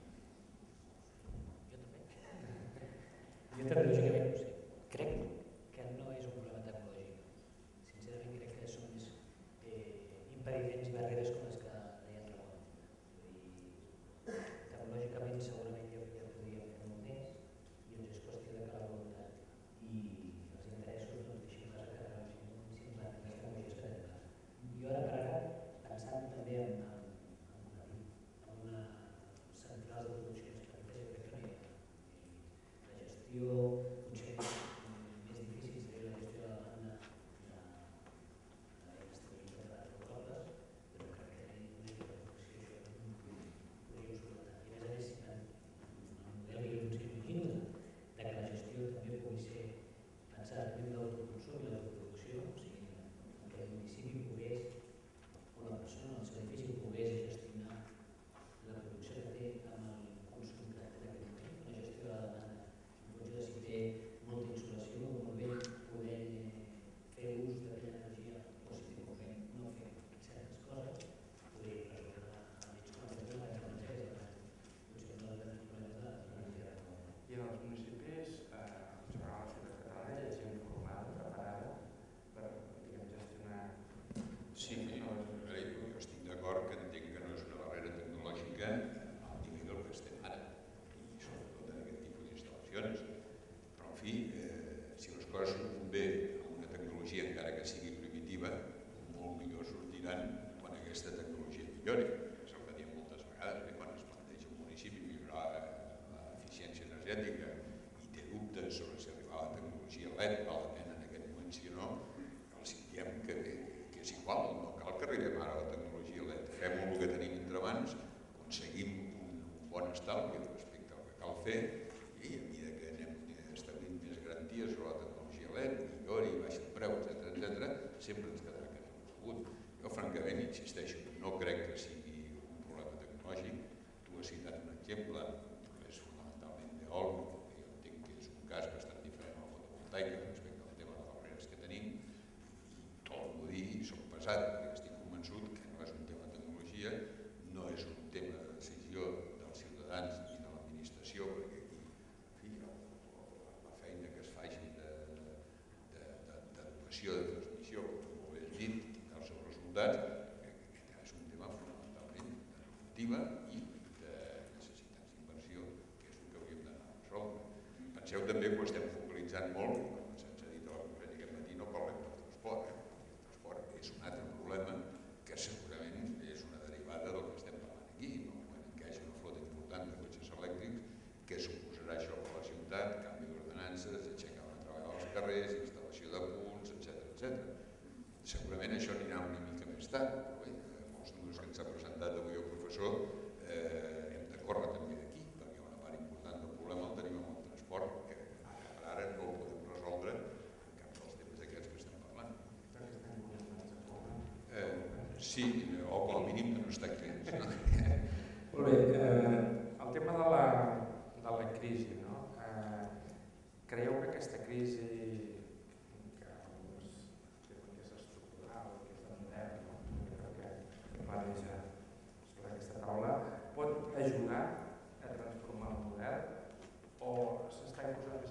Jo també. Jo tecnològicament no sé. Crec que no és un problema tecnològic. Sincerament crec que són més eh, impediments i barreres com les que deia el Ramon. Tecnològicament segurament ja, ja podríem fer molt més i ens és qüestió de que la voluntat i els interessos doncs, deixin pas que s'implantin les tecnologies que tenim ara. Jo ara per ara, pensant també en, en, en una central de producció més petita, jo crec que no hi ha. La gestió potser més difícil seria la gestió de la banda de l'estabilitat de les renovables, però crec que no hi ha producció això podria solucionar. I a més a més, en el model que jo ens imagino de que la gestió també pugui ser pensada també en l'autoconsum i l'autoproducció, o sigui, que el municipi pogués, o la persona en el seu edifici pogués gestionar la producció que té amb el consum que té en aquell moment, una gestió de la demanda. En funció de si té molta insolació o molt bé poder fer ús d'aquella energia o si té molt bé no fer certes coses, poder resoldre almenys quan té una gran energia i potser no els grans problemes de l'energia renovable. I en els municipis, eh, en general a la ciutat catalana, hi ha gent formada, preparada per diguem, gestionar... Sí, jo estic d'acord que entenc que no és una barrera tecnològica al nivell del que estem ara, i sobretot en aquest tipus d'instal·lacions. Però, en fi, eh, si les coses surten bé amb una tecnologia, encara que sigui primitiva, molt millor sortiran quan aquesta tecnologia millori. És el que diem moltes vegades, bé, quan es planteja un municipi millorar l'eficiència energètica i té dubtes sobre si arribar a la tecnologia L E D val la pena en aquest moment, si o no, els diem que, que és igual, no cal que arribem ara a la tecnologia L E D. Fem el que tenim entre mans, aconseguim un, un bon estalvi respecte al que cal fer i a mesura que anem establint més garanties sobre la tecnologia L E D, millori, baixa el preu, etcètera, etcètera, sempre ens quedarà que hem pogut. Jo, francament, insisteixo, no crec que sigui un problema tecnològic. Tu has citat un exemple, és fonamentalment d'eòlic, que jo entenc que és un cas bastant diferent a la fotovoltaica respecte al tema de les barreres que tenim. I torno a dir, i soc pesat, perquè estic convençut que no és un tema de tecnologia, no és un tema de decisió dels ciutadans i de l'administració, perquè aquí, en fi, la feina que es faci d'educació, de transmissió, com ho has dit, tindrà els seus resultats, aquest és un tema fonamentalment de normativa i de necessitats d'inversió, que és el que hauríem d'anar a resoldre. Penseu també que ho estem focalitzant molt, i com se'ns ha dit a la conferència aquest matí, no parlem del transport. Eh? El transport és un altre problema que segurament és una derivada del que estem parlant aquí. En el moment en què hi hagi una flota important de cotxes elèctrics, què suposarà això per la ciutat? Canvi d'ordenances, aixecar una treballar als carrers, instal·lació de punts, etcètera, etcètera. Segurament això anirà una mica més tard, però bé, molts números que ens ha presentat avui el professor eh, hem de córrer també d'aquí, perquè una part important del problema el tenim amb el transport, que ara per ara no el podem resoldre en cap dels temes aquests que estem parlant. Eh, sí, o com a mínim no està clients. No? Molt bé, eh, el tema de la, de la crisi, no? Eh, creieu que aquesta crisi que alguns diuen que és estructural, que és de modern, no? Jo crec que planeja sobre aquesta taula, pot ajudar a transformar el model o s'està imposant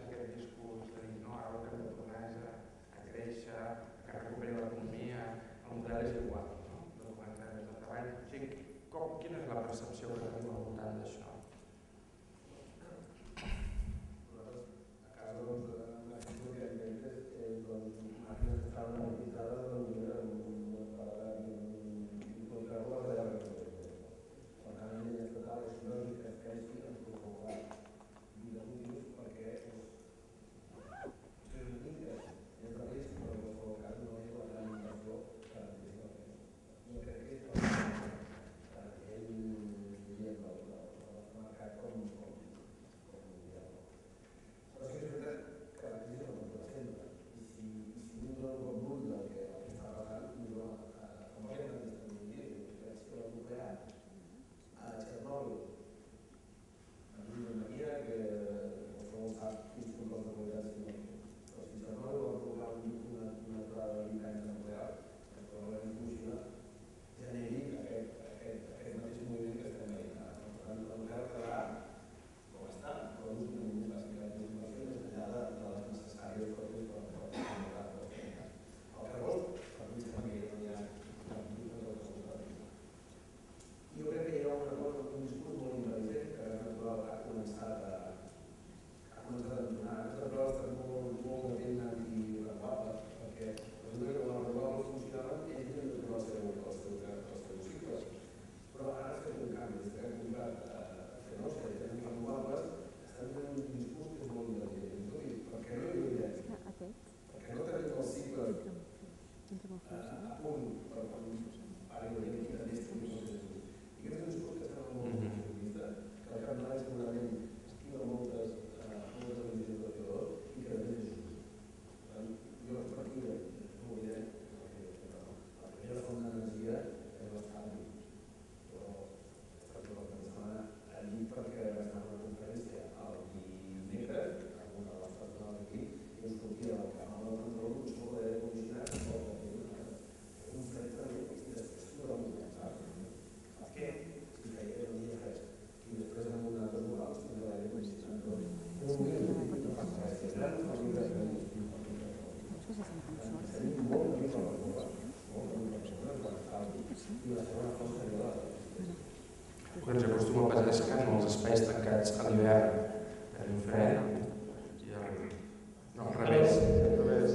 turisme pesca en els espais tancats a l'hivern. Tenim fred i el... no, al revés. Al revés.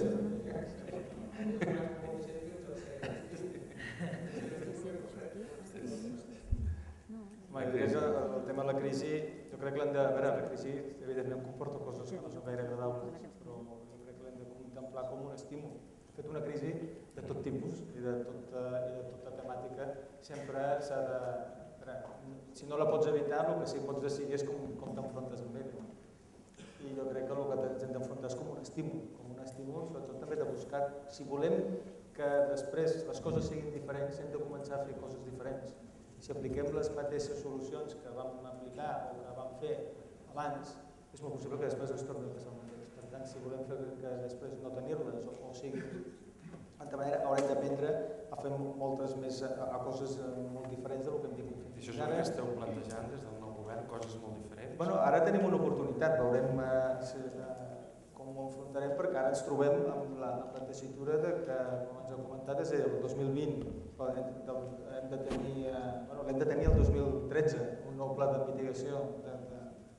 Home, que és el, el tema de la crisi, jo crec que l'hem de... A veure, la crisi evidentment comporta coses que no són gaire agradables, però jo crec que l'hem de contemplar com un estímul. De fet, una crisi de tot tipus i de tota, i de tota temàtica sempre s'ha de... Veure, si no la pots evitar, el que sí que pots decidir és com, com t'enfrontes amb ella. I jo crec que el que ens hem d'enfrontar és com un estímul, com un estímul, sobretot també de buscar, si volem que després les coses siguin diferents, hem de començar a fer coses diferents. Si apliquem les mateixes solucions que vam aplicar o que vam fer abans, és molt possible que després ens torni a passar el mateix. Per tant, si volem fer que després no tenir-les o, o sigui, d'altra manera haurem d'aprendre a fer moltes més a, a coses molt diferents del que hem vingut fent. I això és el que esteu plantejant des del nou govern, coses molt diferents? Bueno, ara tenim una oportunitat, veurem eh, si, eh, com ho enfrontarem, perquè ara ens trobem amb la, amb la tessitura de que, com ens heu comentat, és el dos mil vint, hem de tenir, eh, bueno, l'hem de tenir el dos mil tretze, un nou pla de mitigació de, de,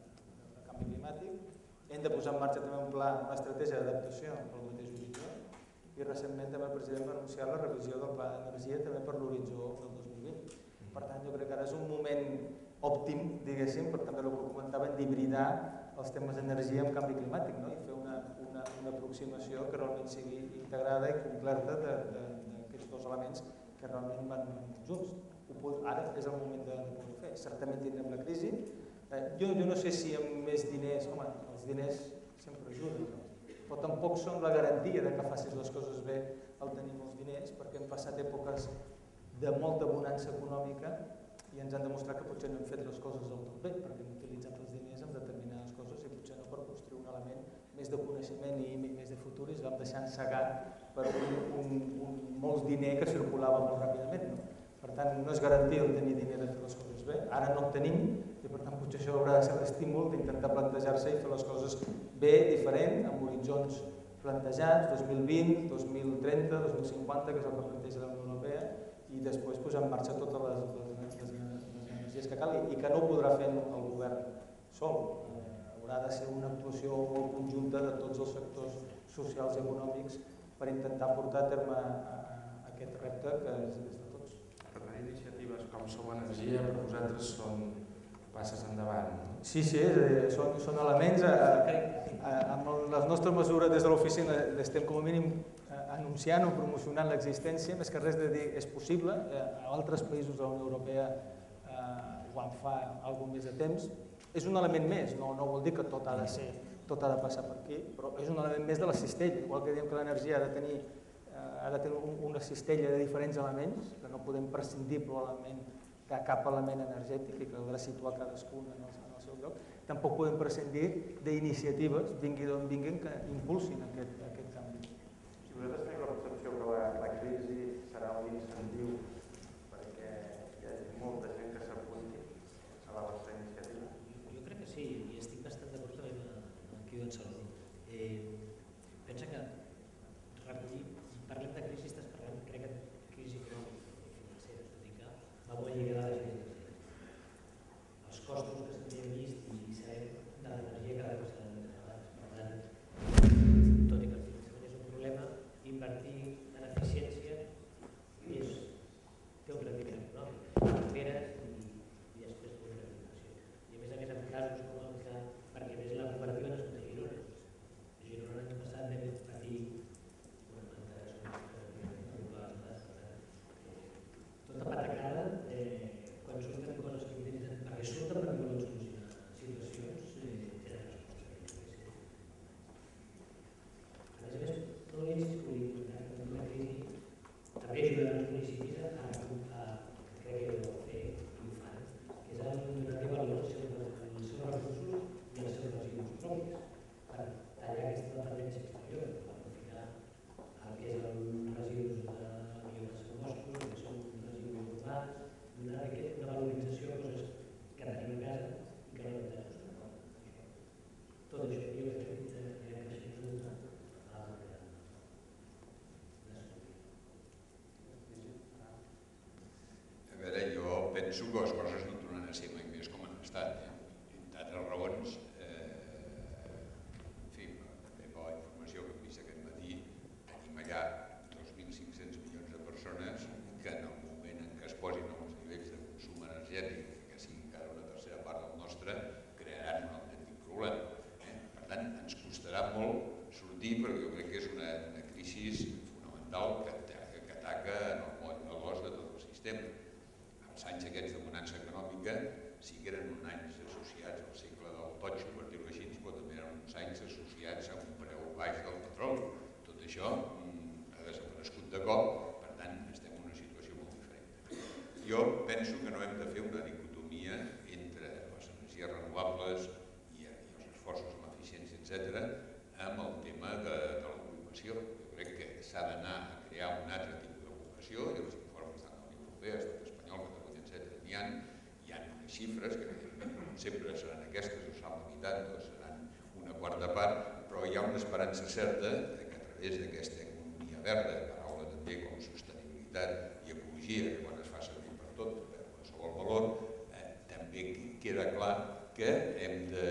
de canvi climàtic, hem de posar en marxa també un pla, una estratègia d'adaptació pel mateix horitzó, i recentment també el president va anunciar la revisió del pla d'energia també per l'horitzó del dos mil vint. Per tant, jo crec que ara és un moment òptim, diguéssim, per també el que comentaven, d'hibridar els temes d'energia amb canvi climàtic, no? I fer una, una, una aproximació que realment sigui integrada i completa d'aquests dos elements que realment van junts. Ara és el moment de, de poder fer. Certament tindrem la crisi. Eh, jo, jo no sé si amb més diners, home, els diners sempre ajuden, no? Però tampoc són la garantia de que facis les coses bé al tenir molts diners, perquè hem passat èpoques de molta bonança econòmica i ens han demostrat que potser no hem fet les coses del tot bé, perquè hem utilitzat els diners en determinades coses i potser no per construir un element més de coneixement i més de futur i ens vam deixar encegat per un, un, un molts diner que circulava molt ràpidament. No? Per tant, no és garantia el tenir diner de fer les coses bé, ara no en tenim i per tant potser això haurà de ser l'estímul d'intentar plantejar-se i fer les coses bé, diferent, amb horitzons plantejats, dos mil vint, dos mil trenta, dos mil cinquanta, que és el que planteja la Unió Europea, i després posar en marxa totes les, les, les, les energies que cal i que no ho podrà fer el govern sol. Eh, haurà de ser una actuació molt conjunta de tots els sectors socials i econòmics per intentar portar a terme a, a, a aquest repte que és des de tots. Per tant, iniciatives com Som Energia per vosaltres són passes endavant, no? Sí, sí, eh, són, són elements. Eh, eh, amb les nostres mesures des de l'oficina estem com a mínim eh, anunciant o promocionant l'existència, més que res de dir és possible. Eh, a altres països de la Unió Europea eh, ho en fa algun més de temps. És un element més, no, no vol dir que tot ha de ser, tot ha de passar per aquí, però és un element més de la cistella, igual que diem que l'energia ha de tenir, eh, ha de tenir un, una cistella de diferents elements, que no podem prescindir probablement de cap element energètic i que haurà de situar cadascun en el, en el seu lloc. Tampoc podem prescindir d'iniciatives, vingui d'on vinguin, que impulsin aquest, aquest canvi. Si vosaltres teniu la percepció que la, la crisi serà un incentiu perquè hi hagi molta gent que s'apunti a la vostra iniciativa? Jo crec que sí, i estic bastant d'acord també amb el que diu en Salvador. Eh, pensa que recollir, parlem de crisi, estàs parlant, crec que crisi econòmica i financera, tot i que va molt lligada a la gent. Els costos que s'havien vist i sabem de l'energia cada vegada seran més elevats. Per tant, tot i que el finançament és un problema, invertir en eficiència és, té un rendiment econòmic. Primeres i, i després té una recuperació. I a més a més, en casos com el que, perquè a més la cooperativa no és de Girona. A Girona l'any passat vam patir una planta de tota patacada, eh, quan surten coses que utilitzen, perquè surten perquè volen solucionar situacions, eh, tenen responsabilitat. A més a més, tot l'inici polític, que la crisi també ajuda els municipis a, a, a crec que ho fer i ho fan, que és el que valor els seus recursos i els seus residus propis, per tallar aquesta dependència exterior, per aprofitar el que és el residus de biomasse boscos, que són residus urbans, donar una valorització a coses que tenim a casa i que no hem de sostrenar. Tot això jo crec que anirem creixent junts a la manera de sortir. A veure, jo penso que les coses no tornen a ser mai més com estat. Entre altres raons, en fi, també per la informació que hem vist aquest matí, tenim allà dos mil cinc-cents milions de persones que en el moment en què es posin a uns nivells de consum energètic, que sigui encara una tercera part del nostre, crearan un autèntic problema. Per tant, ens costarà molt sortir, perquè jo crec que és una crisi fonamental que ataca en el moll de l'os de tot el sistema. Els anys aquests de bonança econòmica sí que eren uns anys associats al cicle del totxo, per dir-ho així, però també eren uns anys associats a un preu baix del petroli. Tot això ha desaparegut de cop, per tant estem en una situació molt diferent. Jo penso que no hem de fer una dicotomia entre les energies renovables i els esforços en l'eficiència, etcètera, amb el tema de l'ocupació. Jo crec que s'ha d'anar a crear un altre tipus d'ocupació i els informes de la Unió Europea, Estat espanyol, Catalunya, etcètera, n'hi ha, hi ha unes xifres que sempre seran aquestes, o seran la meitat, o seran una quarta part, però hi ha una esperança certa que a través d'aquesta economia verda, paraula també com sostenibilitat i ecologia, que quan es fa servir per tot, per qualsevol valor, eh, també queda clar que hem de,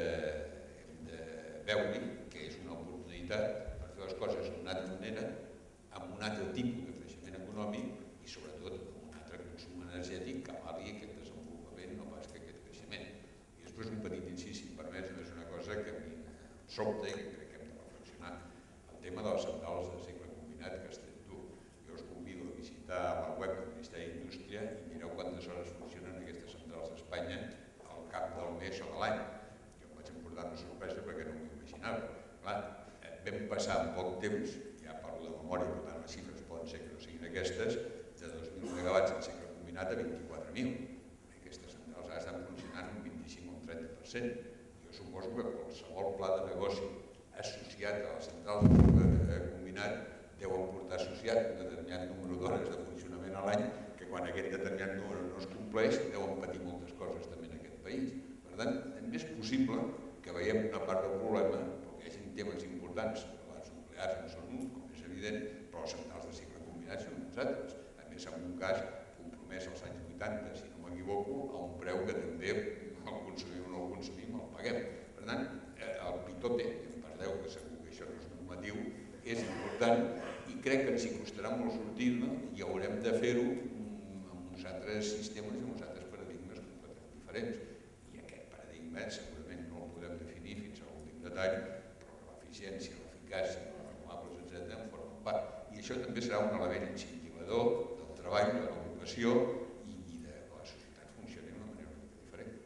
hem de veure que és una oportunitat per fer les coses d'una altra manera, amb un altre tipus de creixement econòmic i sobretot amb un altre consum energètic que avalgui aquest desenvolupament, no pas que aquest creixement. I després un petit incís, si em permets, és una cosa que a mi em sobta i que crec que hem de reflexionar. El tema de les centrals de cicle combinat que has tret tu. Jo us convido a visitar la web del Ministeri d'Indústria i mireu quantes hores funcionen aquestes centrals a Espanya al cap del mes o de l'any. Jo em vaig emportar una sorpresa perquè no m'ho imaginava. Clar, eh, vam passar en poc temps, ja parlo de memòria, per tant les xifres poden ser que no siguin aquestes, de dos mil megawatts en cicle combinat a vint-i-quatre mil. Aquestes centrals ara estan funcionant un vint-i-cinc o un trenta per cent. Jo suposo que qualsevol pla de negoci associat a les centrals de cicle combinat deuen portar associat un determinat número d'hores de funcionament a l'any, que quan aquest determinat número no es compleix deuen patir moltes coses també en aquest país. Per tant, també és possible que veiem una part del problema, perquè hi hagi temes importants, les nuclears no són un, com és evident, però les centrals de cicle combinat són uns altres. A més, en un cas compromès als anys vuitanta, si no m'equivoco, a un preu que també el consumim o no el consumim el paguem. Per tant, el pitó té, em perdeu que segur que això no és normatiu, és important i crec que ens hi costarà molt sortir-ne i haurem de fer-ho amb uns altres sistemes i amb uns altres paradigmes completament diferents. I aquest paradigma segurament no el podem definir fins a l'últim detall, però que l'eficiència, l'eficàcia, les renovables, etcètera, en formen part. I això també serà un element incentivador del treball, de l'ocupació i, i de que la societat funcioni d'una manera una mica diferent.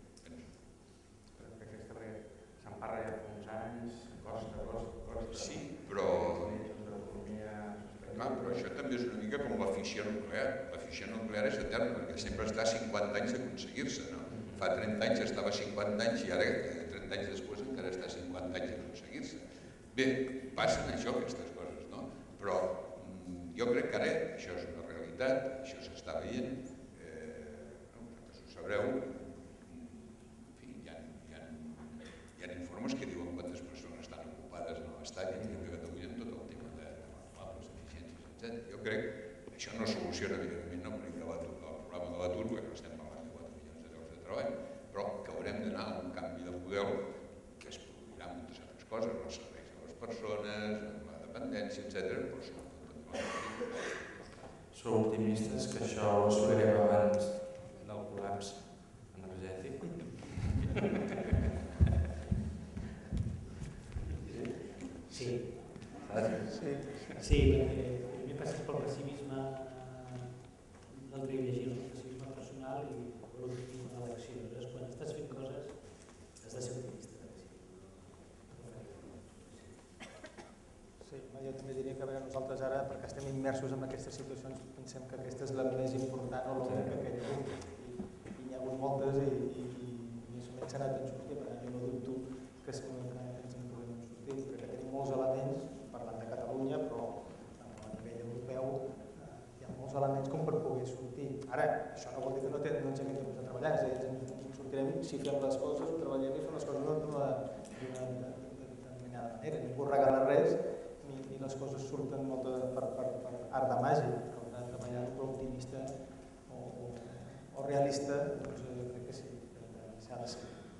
Però que aquesta, perquè se'n parla ja fa uns anys, costa, costa, costa... Sí, però... Clar, però això també és una mica com la fissió nuclear. La fissió nuclear és eterna, perquè sempre està a cinquanta anys d'aconseguir-se, no? Fa trenta anys estava a cinquanta anys i ara, trenta anys després, encara està a cinquanta anys d'aconseguir-se. Bé, passen això, aquestes coses, no? Però jo crec que ara això és una realitat, això s'està veient, eh, vosaltres ho sabreu, en fi, hi ha, hi ha, hi ha informes que diuen quantes persones estan ocupades en l'estat i a Catalunya en tot el tema de renovables, eficiències, etcètera. Jo crec que això no soluciona, evidentment, no per el problema de l'atur, perquè no estem parlant de quatre milions de llocs de treball, però que haurem d'anar a un canvi de model que es produirà amb moltes altres coses, els serveis a les persones, amb la dependència, etcètera, però sobretot Sou optimistes que això ho assolirem abans del col·lapse energètic? Sí. Sí. Sí, perquè primer passes pel pessimisme, l'altre dia llegir el pessimisme personal i l'optimisme de l'acció. Aleshores, quan estàs fent coses, has de ser optimista. Sí, jo també diria que a veure, nosaltres ara, perquè estem immersos en aquestes situacions, pensem que aquesta és la més important o l'única que hi ha hagut. I, i n'hi ha hagut moltes i, i, i més o menys s'ha anat en sortir, per tant jo no dubto que sembla que ens en podem sortir, perquè tenim molts elements, parlant de Catalunya, però a nivell europeu eh, hi ha molts elements com per poder sortir. Ara, això no vol dir que no, no ens hem de posar a treballar, és a dir, ens en sortirem si fem les coses, ho treballem i fem les coses d'una determinada manera. Ningú regala res, ni, ni les coses surten molt de, per, per, per art de màgia, però de treballar per optimista o, o, o realista, doncs eh, crec que sí, que s'ha de ser.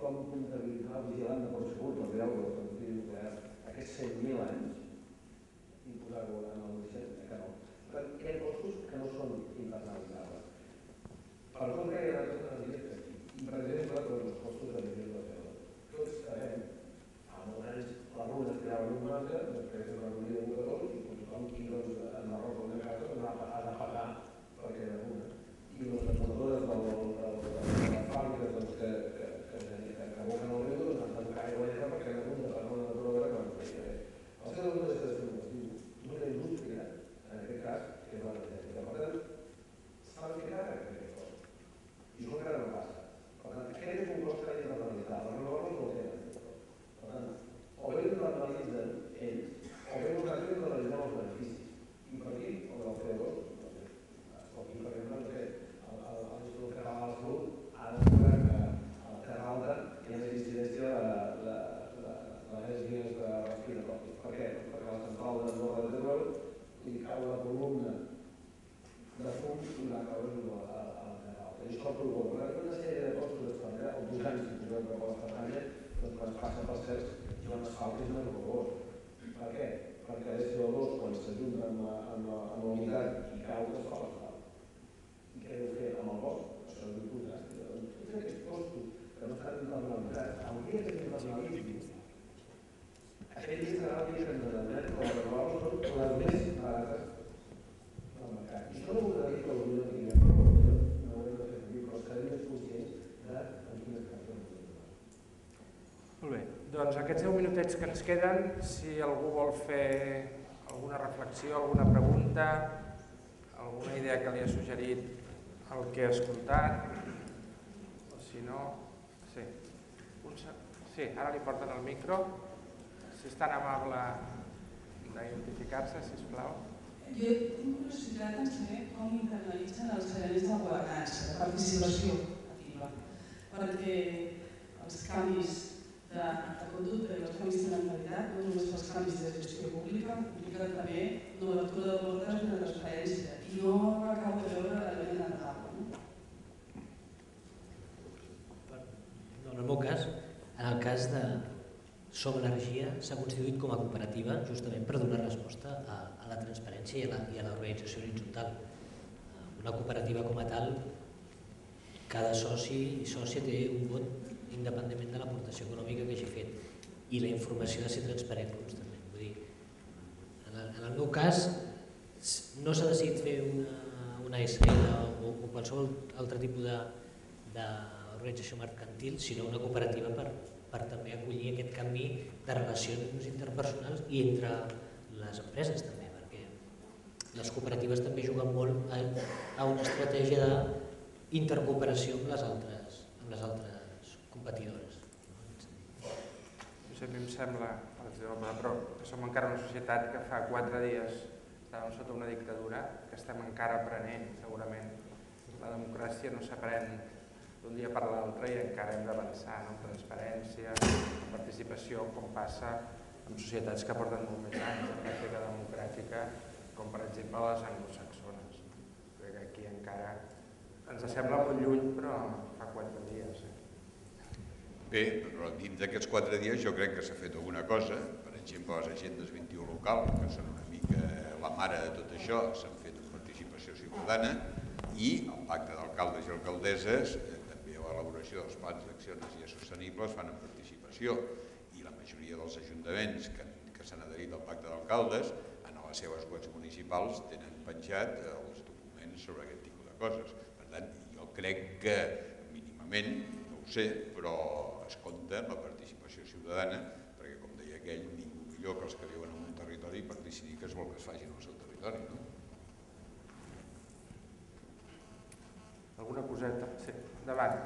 com comptabilitzar vigilant de Port Segur per veure el continu nuclear aquests cent mil anys i posar-ho en el disseny, que no. Per tant, hi ha costos que no són internalitzables. Per contra, hi ha altres energies que, per exemple, tots els costos de l'emissió de C O dos. Tots sabem, fa molts anys les runes tiraven un marge, després es reduïa un de dos, i tothom aquí en Marroc o en casa ha de pagar perquè era runa. I les depuradores de les fàbriques que aboquen el riu han de buscar aigua allà perquè era runa, per una depuradora que no feia bé. El C O dos no deixa de ser un motiu d'una indústria, en aquest cas, que és l'energètica. Per tant, s'ha de ficar aquest cost. I això encara no passa. Per tant, aquest és un cost que ha d'internalitzar. Les renovables no tenen aquest cost. Per tant, o bé internalitzen ells, o bé nosaltres internalitzem els beneficis. I per aquí, el del C O dos, aquí, per exemple, no sé, l'Institut Català de la Salut ha demostrat que a la Terra Alta hi ha més incidència de l'al·lèrgies respiratòries. Per què? Perquè a la central d'Andorra de Teruel li cau la columna de fum i la cau a la Terra Alta. I això provoca una sèrie de costos d'estranyer, el pujant, si posem cap a l'estranyer, doncs quan es passa pels cels, hi ha un asfalt que és més horrorós. Per què? Perquè el C O dos, quan s'ajunta amb la humitat i cau, es fa l'asfalt. I què deu fer amb el bosc? Això és un contrast. Tots aquests costos que no estan internalitzats, hauria de ser internalitzats. Aquell serà el que ens adonem que les renovables són les més barates del mercat. I això no vol dir que l'Unió tingui prou, no ho hem de fer servir, però serem més conscients de en quines cases ens adonem. Molt bé, doncs aquests deu minutets que ens queden, si algú vol fer alguna reflexió, alguna pregunta, alguna idea que li ha suggerit el que ha escoltat, o si no... Sí, un se... sí, ara li porten el micro. Si és tan amable d'identificar-se, sisplau. Jo tinc curiositat en saber com internalitzen els serveis de governança, de participació activa, perquè els canvis de conducta i els canvis de mentalitat, no només els canvis de gestió pública, impliquen també una obertura de portes i una transparència, i no acabo de veure l'element de taula. En el meu cas, en el cas de Som Energia, s'ha constituït com a cooperativa justament per donar resposta a, a la transparència i a, la, i a l'organització horitzontal. Una cooperativa com a tal, cada soci i sòcia té un vot independentment de l'aportació econòmica que hagi fet, i la informació ha de ser transparent constantment. Vull dir, en, el, en el meu cas no s'ha decidit fer una, una S L o, o qualsevol altre tipus d'organització mercantil, sinó una cooperativa per per també acollir aquest canvi de relacions interpersonals i entre les empreses també, perquè les cooperatives també juguen molt a, a una estratègia d'intercooperació amb les altres, amb les altres competidores. No sé, a mi em sembla, però que som encara una societat que fa quatre dies estàvem sota una dictadura, que estem encara aprenent, segurament. La democràcia no s'aprèn d'un dia per l'altre i encara hem d'avançar en transparència, en participació, com passa en societats que porten molt més anys de pràctica democràtica, com per exemple les anglosaxones. Crec que aquí encara ens sembla molt lluny, però fa quatre dies. Bé, però dins d'aquests quatre dies jo crec que s'ha fet alguna cosa. Per exemple, les agendes vint i u local, que són una mica la mare de tot això, s'han fet amb participació ciutadana, i el pacte d'alcaldes i alcaldesses, l'elaboració dels plans d'accions i sostenibles fan en participació, i la majoria dels ajuntaments que, que s'han adherit al pacte d'alcaldes en les seves webs municipals tenen penjat els documents sobre aquest tipus de coses. Per tant, jo crec que mínimament, no ho sé, però es compta amb la participació ciutadana, perquè com deia aquell, ningú millor que els que viuen en un territori per decidir què es vol que es faci en el seu territori. No? Alguna coseta? Sí, endavant.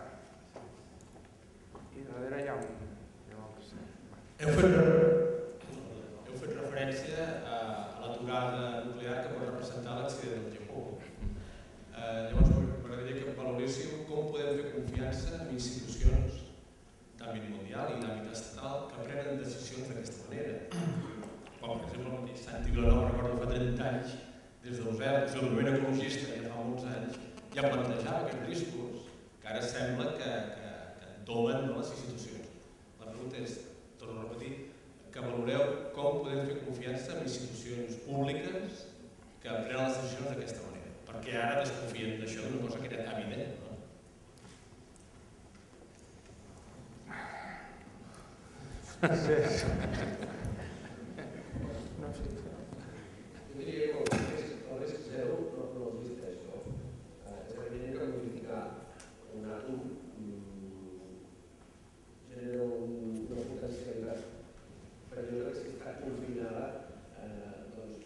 I darrere hi ha un... Heu fet, heu fet referència a, a l'aturada nuclear que pot representar l'accident del Japó. Eh, llavors, m'agradaria que valoréssiu com podem fer confiança en institucions d'àmbit mundial i d'àmbit estatal que prenen decisions d'aquesta manera. Com, per exemple, el mateix Santi Vilanova, recordo fa trenta anys, des del zero, des del moviment ecologista, ja fa molts anys, ja plantejava aquests riscos, que ara sembla que, que, que en entomen les institucions. La pregunta és, torno a repetir, que valoreu com podem fer confiança en institucions públiques que prenen les decisions d'aquesta manera, perquè ara desconfien d'això d'una cosa que era evident. No? Sí. No, sí. Jo diria que el risc zero no existeix. És evident que modificar un àtom genera una potencialitat perillosa que si està confinada, doncs,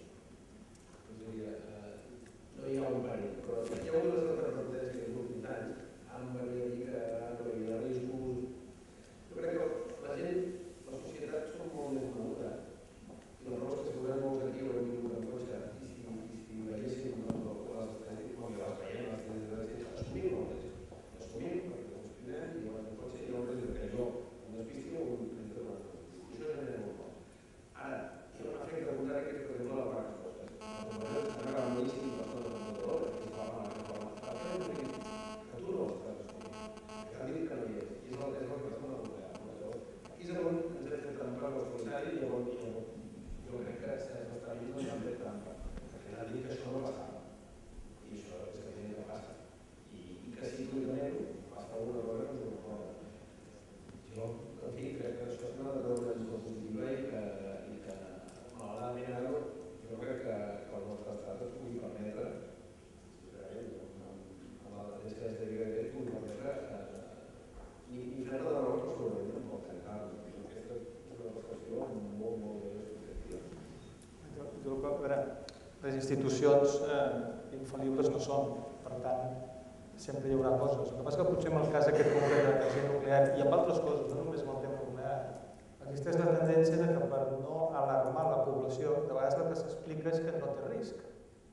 no hi ha un perill. Però hi ha unes altres reportes que en els últims anys han venit a dir que no hi havia riscos. Jo crec que la gent, la societat, són molt més madures. I les raons que segurament molts aquí ho hem vingut en cotxe i si veiéssim les estadístiques, com les veiem, les estadístiques, assumim el risc. Assumim perquè ens cuidem i en el cotxe hi ha un risc que jo em despisti o un risc de l'altre. I això genera molt poc. Ara, hi ha un efecte contrari que és, per exemple, la part respostes. Em agrada moltíssim les coses del dolor, que si parlen amb la que parlen, que tu no estàs assumint. Que ha dit que no hi és. I és el que passa amb la nuclear. Aquí és on ens hem fet trampar el solitari i on jo crec que els tràmits no s'han fet trampa, perquè ha dit que això no passava. I això és evident que passa. I que si cíclicament passa alguna cosa que ens ho recorda. Jo, en fi, crec que això és una determinació positiva i que, malauradament, ara jo crec que el nostre estat es pugui permetre, amb la tendència de ser que es pugui permetre, ni fer-ne de raó, però segurament no pot tancar-lo. Aquesta és una qüestió molt, molt bé objectiva. Jo, a veure, les institucions eh, infal·libles no són, per tant, sempre hi haurà coses. El que passa que potser en el cas aquest concret de l'energia nuclear i amb altres coses, no només amb el tema nuclear, existeix la tendència de que per no alarmar la població, de vegades el que s'explica és que no té risc.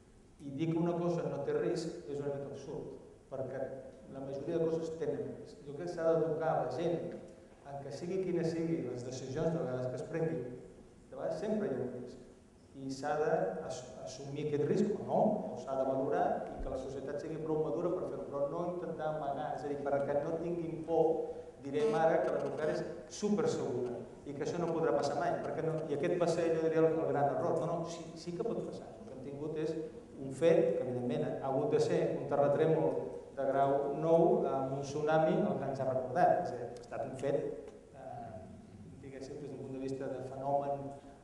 I dir que una cosa no té risc és una mica absurd, perquè la majoria de coses tenen risc. Jo crec que s'ha d'educar la gent en que sigui quines siguin les decisions de vegades que es prenguin, de vegades sempre hi ha un risc. I s'ha d'assumir aquest risc o no, o s'ha de valorar i que la societat sigui prou madura per fer-ho, però no intentar amagar, és a dir, perquè no tinguin por, direm ara que la nuclear és supersegura i que això no podrà passar mai, perquè no, i aquest va ser, jo diria, el, el gran error. No, no, sí, sí que pot passar. El que hem tingut és un fet que, evidentment, ha hagut de ser un terratrèmol de grau nou amb un tsunami, el que ens ha recordat. És a dir, ha estat un fet, eh, diguéssim, des d'un punt de vista de fenomen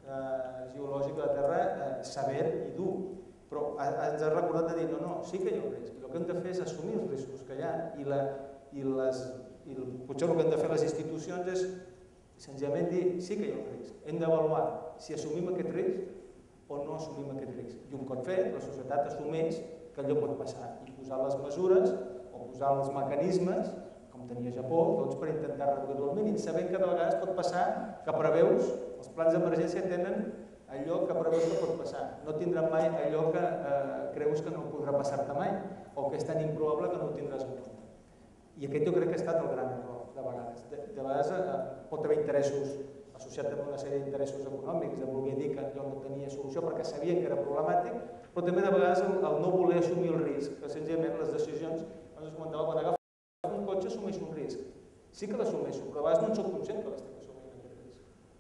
eh, geològic de la Terra, eh, sever i dur. Però ens ha recordat de dir, no, no, sí que hi ha un risc. El que hem de fer és assumir els riscos que hi ha i, la, i, les, i el, potser el que han de fer les institucions és senzillament dir, sí que hi ha un risc. Hem d'avaluar si assumim aquest risc o no assumim aquest risc. I un cop fet, la societat assumeix que allò pot passar i posar les mesures o posar els mecanismes, com tenia Japó, doncs per intentar reduir-ho al mínim, sabent que de vegades pot passar que preveus, els plans d'emergència tenen allò que preveus que pot passar. No tindran mai allò que eh, creus que no podrà passar-te mai o que és tan improbable que no ho tindràs en compte. I aquest jo crec que ha estat el gran error, de vegades. De, de vegades eh, pot haver interessos associat amb una sèrie d'interessos econòmics, de voler dir que allò no tenia solució perquè sabien que era problemàtic, però també de vegades el, el no voler assumir el risc, que senzillament les decisions, quan es comentava, quan agafo un cotxe assumeixo un risc. Sí que l'assumeixo, però a vegades no en soc conscient que l'estic assumint aquest risc.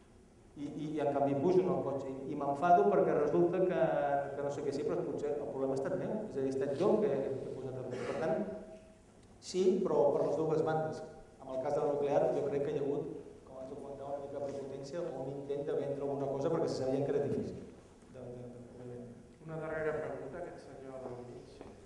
I, i, i en canvi pujo en el cotxe i, i m'enfado perquè resulta que, que no sé què sí, però potser el problema ha estat meu, és a dir, ha estat jo que he posat el risc. Per tant, sí, però per les dues bandes. En el cas de la nuclear jo crec que hi ha hagut, com ens ho comentava, una mica prepotència o un intent de vendre alguna cosa perquè se sabien que era difícil. De, de, de poder vendre. Una darrera pregunta, aquest senyor del mig.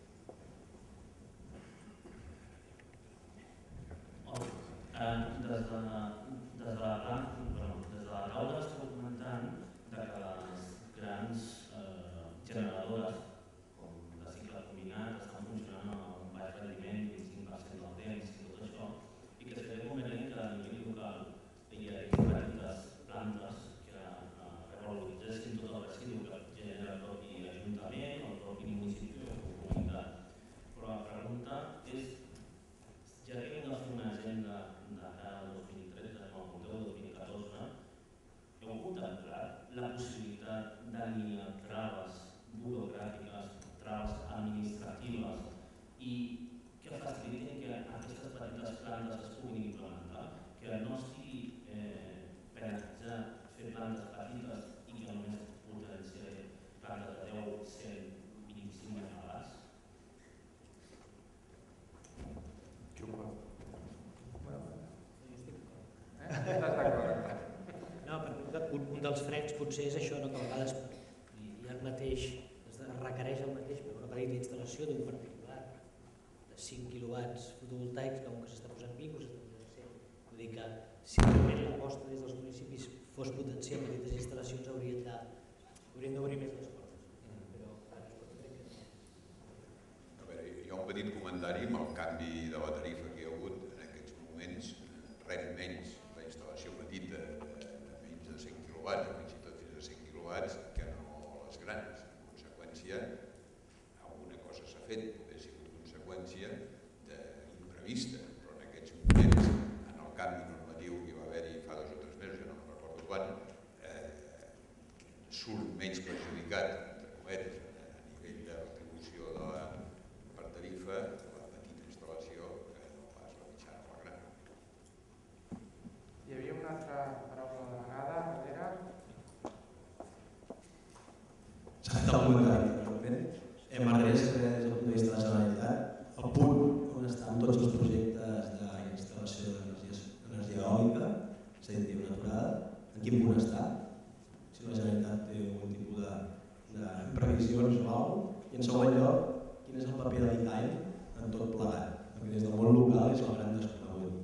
Eh, des de, des de la taula des de la taula esteu comentant que les grans eh, generadores com de cicle combinat estan funcionant a un baix rendiment, vint-i-cinc per cent del temps i tot això, i que seria convenient que a nivell local un dels frens potser és això, no? Que a vegades hi ha el mateix, es requereix el mateix per una petita instal·lació d'un particular de cinc quilowatts fotovoltaics que un que s'està posant vint o s'està posant cent. Vull dir que si realment l'aposta des dels municipis fos potenciar petites instal·lacions haurien de haurien d'obrir més les portes. Però ara crec que no. A veure, hi ha un petit comentari amb el canvi de la tarifa que hi ha hagut en aquests moments. Rep menys la instal·lació petita de menys de cent quilowatts o fins i tot fins a cent quilowatts que no les grans. En conseqüència, alguna cosa s'ha fet, ha sigut conseqüència d'imprevista, però en aquests moments, en el canvi normatiu que va haver-hi fa dos o tres mesos, ja no me'n recordo quan, surt menys perjudicat, entre cometes, a nivell de retribució de la, per tarifa, la petita instal·lació que no pas la mitjana o la gran. Hi havia una altra paraula delegada, Valera. S'ha fet el comentari, realment. M'agradaria saber des del punt de vista de la Generalitat el punt on estan tots els projectes d'instal·lació d'energia eòlica, és a dir, una aturada, en quin punt està, si la Generalitat té algun tipus de, de previsions o alguna cosa, i en segon lloc, quin és el paper de l'I C A E en tot plegat, perquè des del món local és el gran desconegut.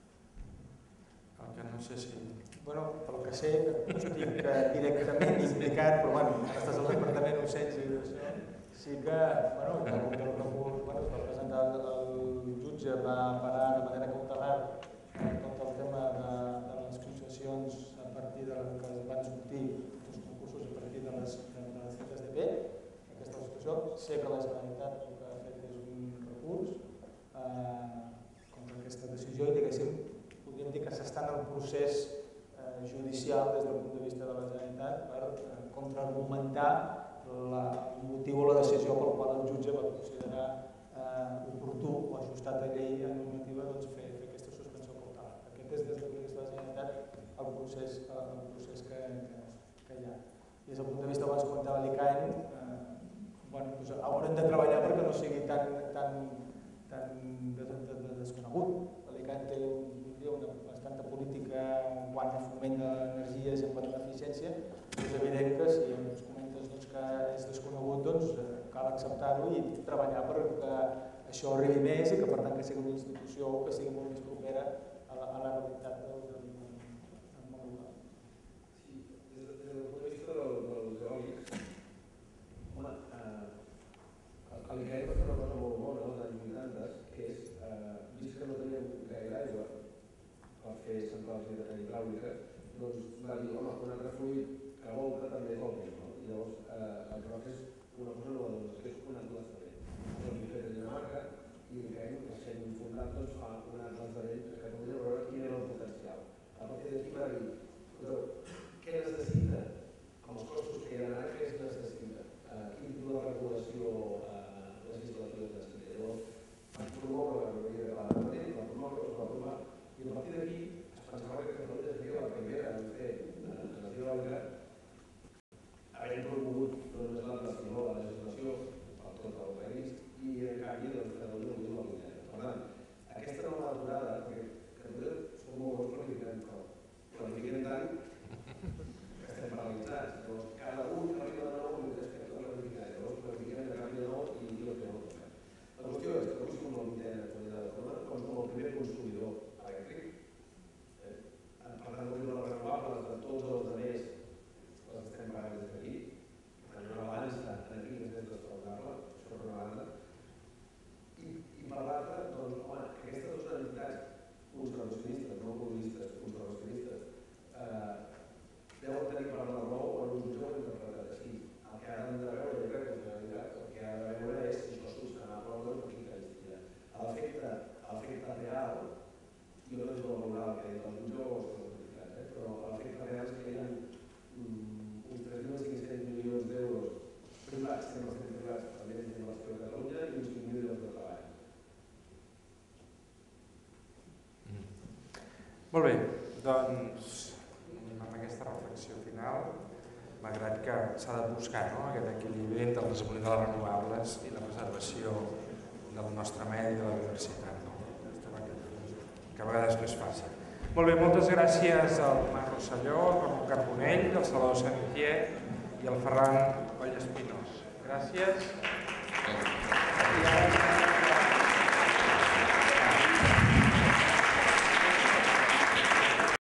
El que no sé si... Bueno, pel que sé, no estic directament implicat, però bueno, ara estàs al departament, ho sents i això. Sí que, bueno, que el recurs, bueno, es va presentar, el jutge va parar de manera cautelar tot el tema de, de les concessions a partir de que es van sortir els concursos a partir de les, de les C S D P, aquesta situació. Sé que la Generalitat el que ha fet és un recurs eh, contra aquesta decisió i diguéssim, podríem dir que s'està en el procés eh, judicial des del punt de vista de la Generalitat per eh, contraargumentar la, el motiu o la decisió pel qual el jutge va considerar eh, oportú o ajustat a llei a normativa doncs, fer, fer aquesta suspensió cautelar. Aquest és des del punt de vista de la Generalitat el procés, el procés que, que, que hi ha. I des del punt de vista, abans comentava l'I C A E, eh, bueno, doncs haurem de treballar perquè no sigui tan, tan, tan de, de, de desconegut. L'I C A E té un, una bastanta política en quant a foment d'energies i en quant a l'eficiència. És evident que si ens comentes doncs, que és desconegut, doncs cal acceptar-ho i treballar perquè això arribi més i que per tant que sigui una institució que sigui molt més propera a la, a la realitat del, del, del món local. Sí, des, des del punt de vista del, dels eòlics, home, eh, l'I C A E va fer una cosa molt bona als anys vuitanta, que és, eh, vist que no teníem gaire aigua per fer centrals hidràuliques, doncs va dir, home, un altre fluid que volta també és el vent, no? I llavors eh, el que va fer és una cosa nova, que és un atlas de vent. Doncs l'hi fet a Dinamarca i l'I C A E, recentment fundat, doncs, fa un atlas de vent a Catalunya per veure quin era el potencial. A partir d'aquí va dir, però què necessita? Com els costos que hi ha ara, què es necessita? Eh, quin tipus de regulació eh, legislativa es necessita? Llavors, vaig promoure la llei de la Madrid, la promoure, la promoure, i a partir d'aquí es pensava que Catalunya seria la primera en fer energia eòlica, havent promogut no només l'altre, sinó la legislació per tot el país, i en canvi doncs, Catalunya ho diu la mitjana. Per tant, aquesta nova aturada, perquè Catalunya som molt bons planificant, però planifiquem tant que estem paralitzats. Llavors, cada un arriba de nou i és que tot planificar. Llavors, planifiquem de canvi de nou i no té molt tocat. La qüestió és que avui som la mitjana qualitat de forma com el primer consumidor elèctric. Eh? Per tant, avui les renovables de tots els altres les estem pagant des d'aquí. Per tant, una balança aquí que és desfavorable, això per una banda. I, i per l'altra, doncs, home, que aquestes dues entitats conservacionistes, no ecologistes, conservacionistes, eh, deuen tenir per la raó o en un jutge ho han interpretat així. El que han de veure, jo crec que la Generalitat, el que ha de veure és si costos que n'aproven per quin anys tira. L'efecte real, jo no és molt valorar el que diu el jutge o els certificats, eh? Però l'efecte real és que hi ha mm, uns tres mil cinc-cents milions d'euros privats, cent per cent privats, també en inversió a Catalunya, i uns cinc mil llocs de treball. Molt bé, doncs amb aquesta reflexió final m'agrada que s'ha de buscar no? aquest equilibri entre el desenvolupament de les renovables i la preservació del nostre medi i de la diversitat, no? que a vegades no és fàcil. Molt bé, moltes gràcies al Marc Rosselló, al Ramon Carbonell, al Salvador Santier i al Ferran Vallespinós. Gràcies.